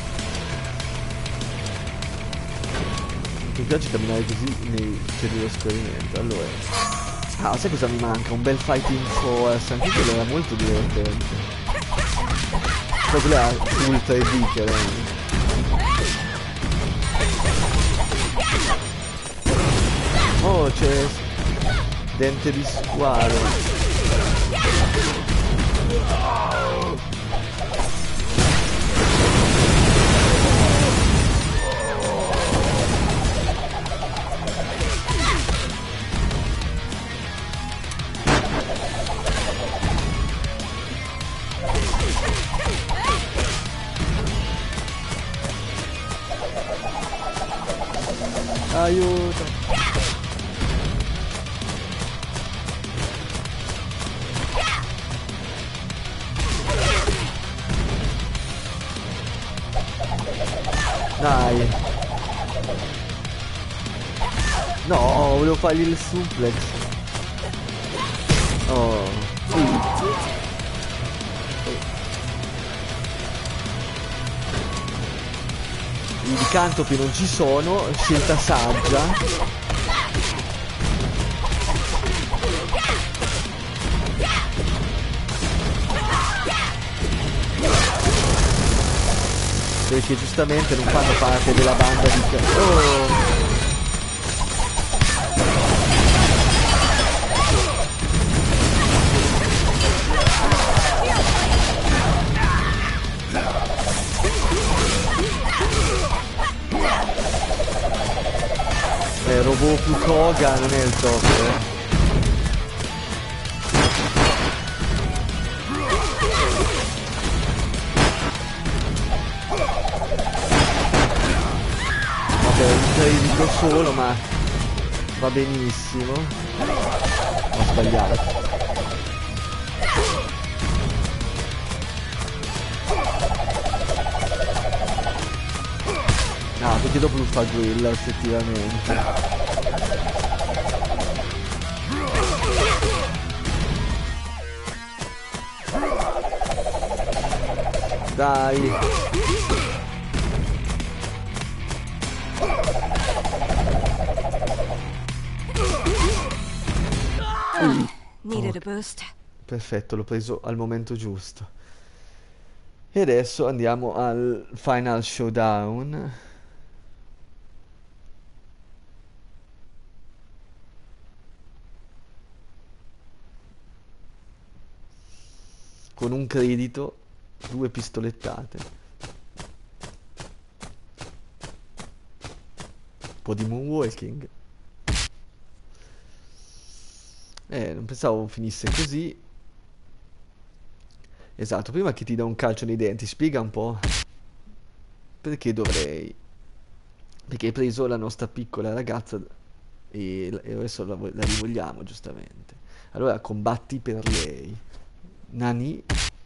Mi piace camminare così nei centri di esperimento. Allora, sai cosa mi manca? Un bel fighting force. Anche quello era molto divertente. Poi quello era ultra e dicker. Oh, c'è dente di squalo. Aiuto. Dai. No, volevo fargli il suplex. Oh. I licantropi non ci sono, scelta saggia. Perché giustamente non fanno parte della banda di... Oh! Robot più Koga non è il top, Vabbè, un credito solo, ma va benissimo. Ho sbagliato. Ah, perché dopo lo fa quella effettivamente. Dai. Needed a boost. Perfetto, l'ho preso al momento giusto. E adesso andiamo al Final Showdown. Con un credito, 2 pistolettate. Un po' di moonwalking. Non pensavo finisse così. Esatto, prima che ti dà un calcio nei denti, spiega un po'. Perché dovrei? Perché hai preso la nostra piccola ragazza e adesso la rivogliamo, giustamente. Allora combatti per lei. Nani.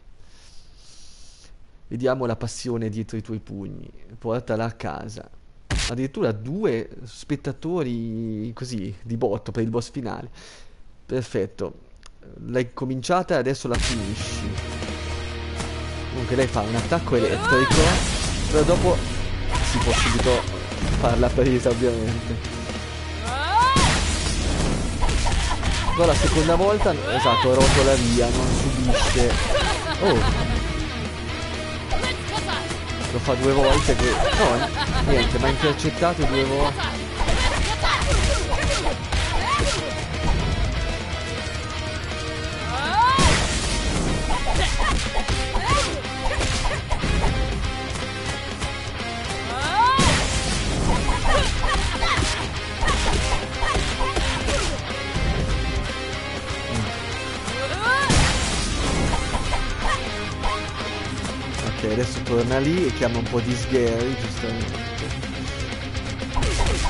Vediamo la passione dietro i tuoi pugni. Portala a casa. Addirittura 2 spettatori così di botto per il boss finale. Perfetto. L'hai cominciata e adesso la finisci. Comunque lei fa un attacco elettrico, però dopo si può subito farla presa, ovviamente. Però la seconda volta, esatto, rotola via, non subisce. Oh, lo fa 2 volte che... No, niente, ma ha intercettato 2 volte. Adesso torna lì e chiama un po' di sgheri, giustamente.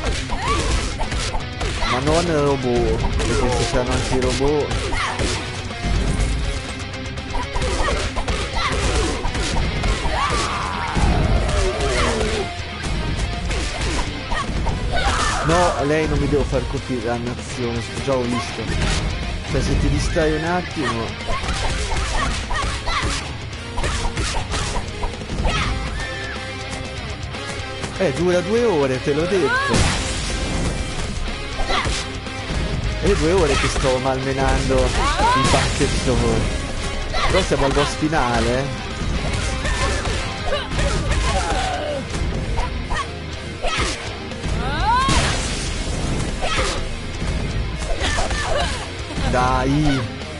Ma non robot, perché se c'erano anche i robot. No, lei non mi devo far colpire, dannazione, già ho visto. Cioè se ti distrai un attimo. Dura 2 ore, te l'ho detto. È 2 ore che sto malmenando il banchettone. Però siamo al boss finale, eh. Dai.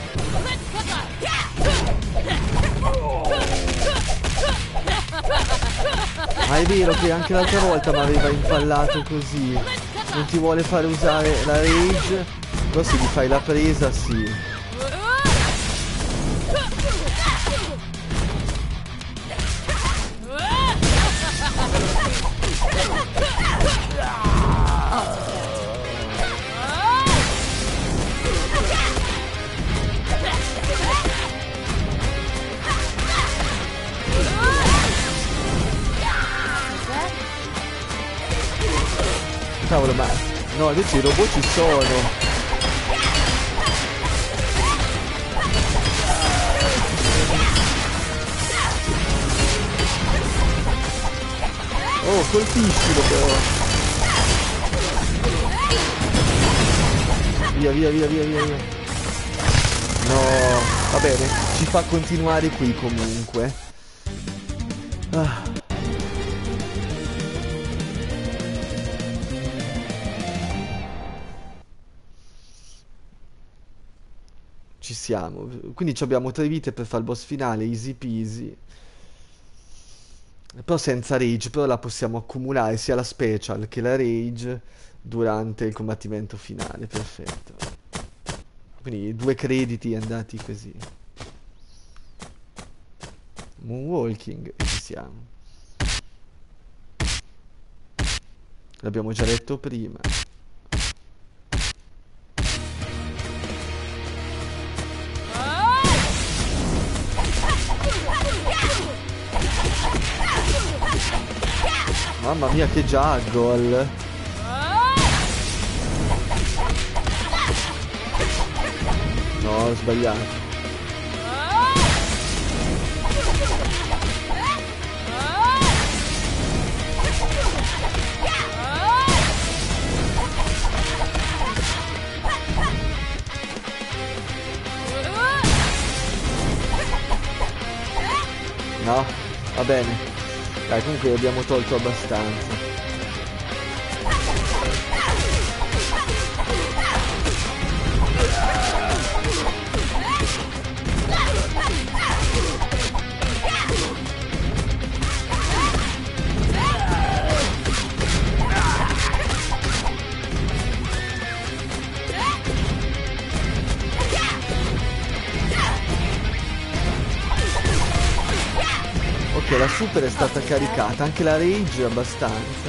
Ma è vero che anche l'altra volta mi aveva impallato così. Non ti vuole fare usare la rage. Però se gli fai la presa, sì. Cavolo, ma no, invece i robot ci sono. Oh, colpiscilo però. Via, via, via, via, via, via. No, va bene, ci fa continuare qui comunque. Ah. Ci siamo, quindi abbiamo 3 vite per fare il boss finale, easy peasy. Però senza rage, però la possiamo accumulare sia la special che la rage durante il combattimento finale, perfetto. Quindi 2 crediti andati così. Moonwalking, e ci siamo. L'abbiamo già detto prima. Mamma mia che juggle. No, ho sbagliato. No, va bene. Dai, comunque abbiamo tolto abbastanza. Ok, la super è stata caricata, anche la rage abbastanza.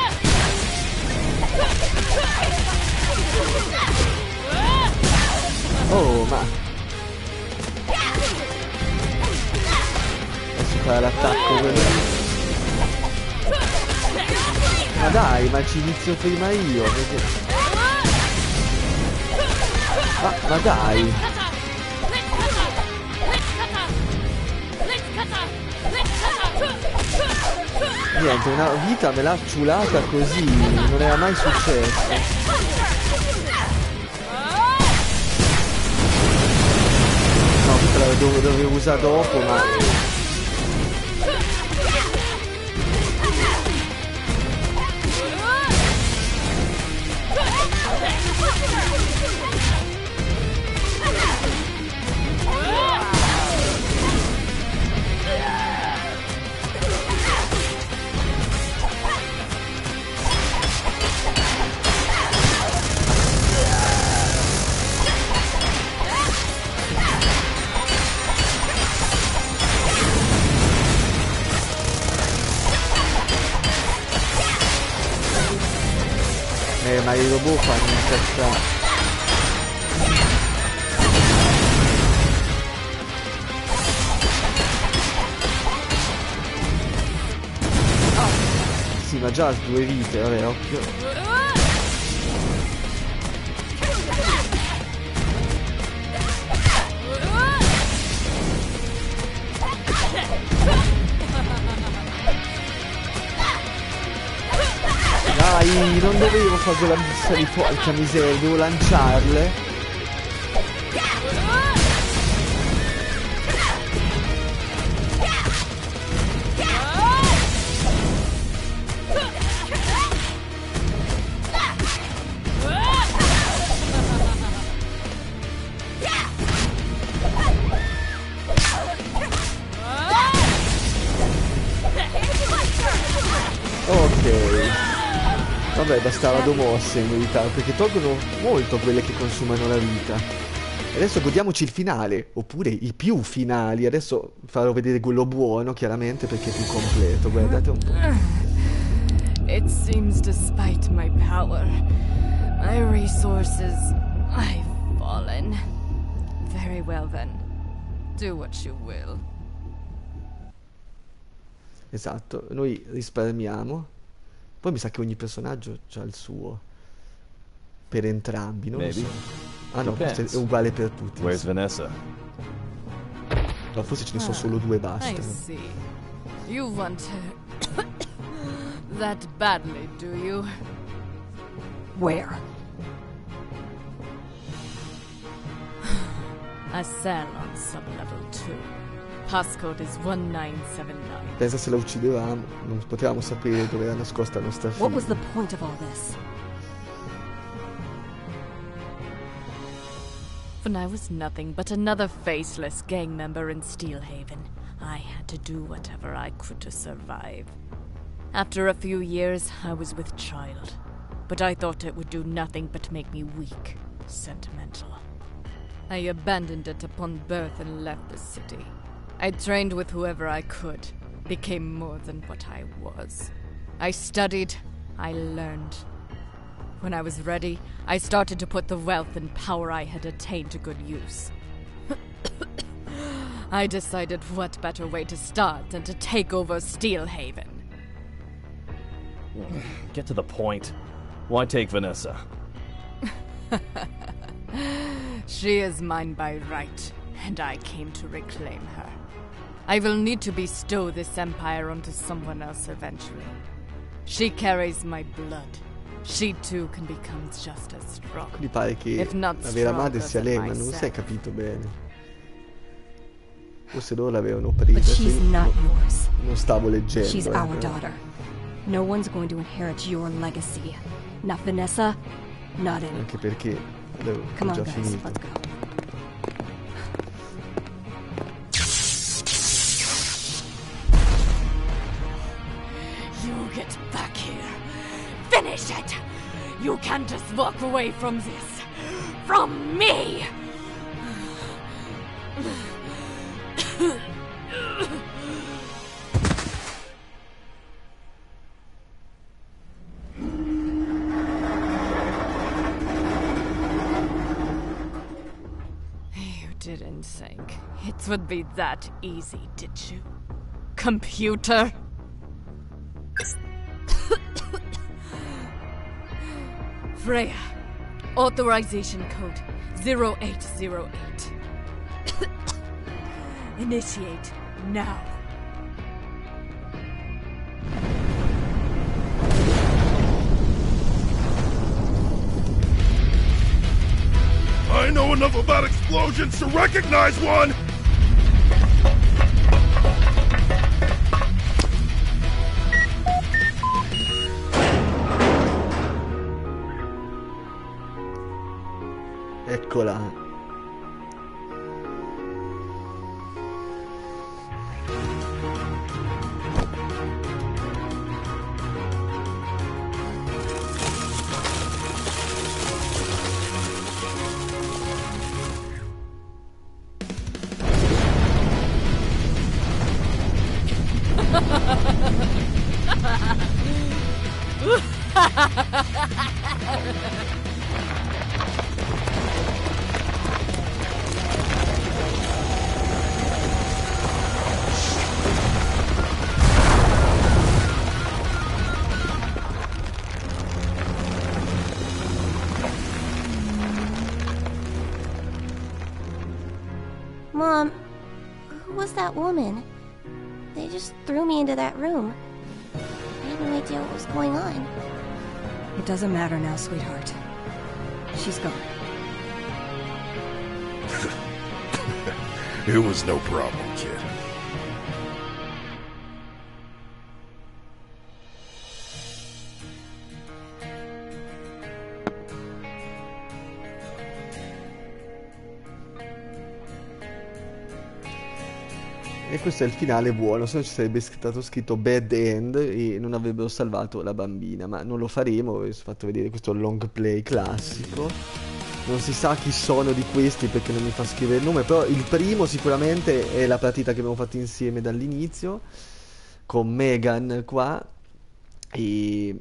Oh, ma adesso fa l'attacco quello lì. Ma dai, ma ci inizio prima io, perché... ma dai. Niente, una vita me l'ha ciulata così, non era mai successo. No, questa la dovevo usare dopo, ma... Ma i robot fanno incazzare. Sì, ma già ha 2 vite, vabbè, occhio. Dai, non dovevo fare quella busta di porca miseria, devo lanciarle. Vabbè, bastava 2 mosse in verità, perché tolgono molto quelle che consumano la vita. E adesso godiamoci il finale, oppure i più finali. Adesso farò vedere quello buono, chiaramente, perché è più completo. Guardate un po'. It seems despite my power, my resources, I've fallen. Very well then. Do what you will. Esatto, noi risparmiamo. Poi mi sa che ogni personaggio ha il suo. Per entrambi, non lo so. Ah no, questo è uguale per tutti. Where's Vanessa? No, forse ce ne sono solo 2 e basta. I see. You want her that badly, do you? Where? A cell on sublevel 2. Passcode is 1979. Pensa se la uccidevamo, non potevamo sapere dove era nascosta la nostra figlia. What was the point of all this? When I was nothing but another faceless gang member in Steelhaven, I had to do whatever I could to survive. After a few years, I was with child, but I thought it would do nothing but make me weak, sentimental. I abandoned it upon birth and left the city. I trained with whoever I could, became more than what I was. I studied, I learned. When I was ready, I started to put the wealth and power I had attained to good use. I decided what better way to start than to take over Steelhaven. Get to the point. Why take Vanessa? She is mine by right, and I came to reclaim her. I will need to bestow this empire onto someone else eventually. She carries my blood. She too can become just as strong. Quindi pare che If not la vera madre stronger sia than lei, ma non myself. si è capito bene. Forse loro l'avevano presa. But she's io not yours. non stavo leggendo. She's our però. daughter. No one's going to inherit your legacy. Not Vanessa, not anyone. Anche perché avevo Come già on, guys, finito. let's go. You get back here. Finish it! You can't just walk away from this. From me! You didn't think it would be that easy, did you? Computer? Freya, authorization code 0808. Initiate now. I know enough about explosions to recognize one! Eccola. Mom, who was that woman? They just threw me into that room. I had no idea what was going on. It doesn't matter now, sweetheart. She's gone. It was no problem, kid. E questo è il finale buono, se no ci sarebbe stato scritto bad end e non avrebbero salvato la bambina, ma non lo faremo, vi ho fatto vedere questo long play classico. Non si sa chi sono di questi perché non mi fa scrivere il nome, però il primo sicuramente è la partita che abbiamo fatto insieme dall'inizio, con Megan qua, e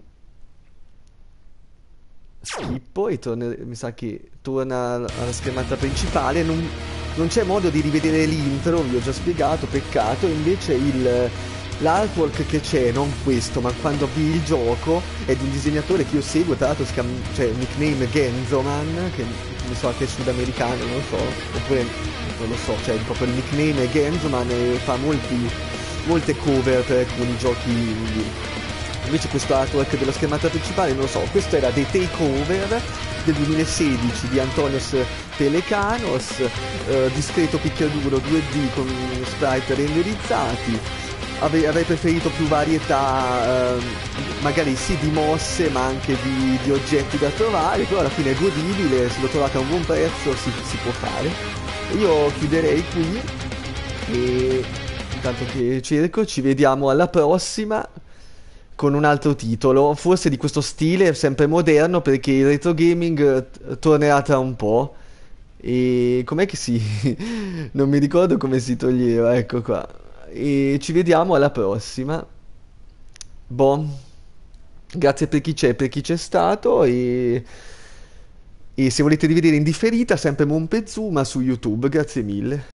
schippo e mi sa che torna alla schermata principale. Non c'è modo di rivedere l'intro, vi ho già spiegato, peccato. Invece l'artwork che c'è, non questo, ma quando avvii il gioco, è di un disegnatore che io seguo, tra l'altro si chiama, cioè nickname Genzoman, che mi so che è sudamericano, non lo so, oppure non lo so, cioè proprio il nickname è Genzoman e fa molte cover per alcuni giochi indie. Invece questo artwork della schermata principale non lo so, questo era The Takeover del 2016 di Antonios Pelecanos, discreto picchiaduro 2D con sprite renderizzati. Avrei preferito più varietà, magari sì di mosse ma anche di oggetti da trovare, però alla fine è godibile, se lo trovate a un buon prezzo si può fare. Io chiuderei qui e intanto che cerco ci vediamo alla prossima con un altro titolo, forse di questo stile, sempre moderno, perché il retro gaming tornerà tra un po'. E com'è che si... non mi ricordo come si toglieva, ecco qua. E ci vediamo alla prossima. Boh, grazie per chi c'è e per chi c'è stato, e se volete rivedere in differita, sempre Monpezuma su YouTube, grazie mille.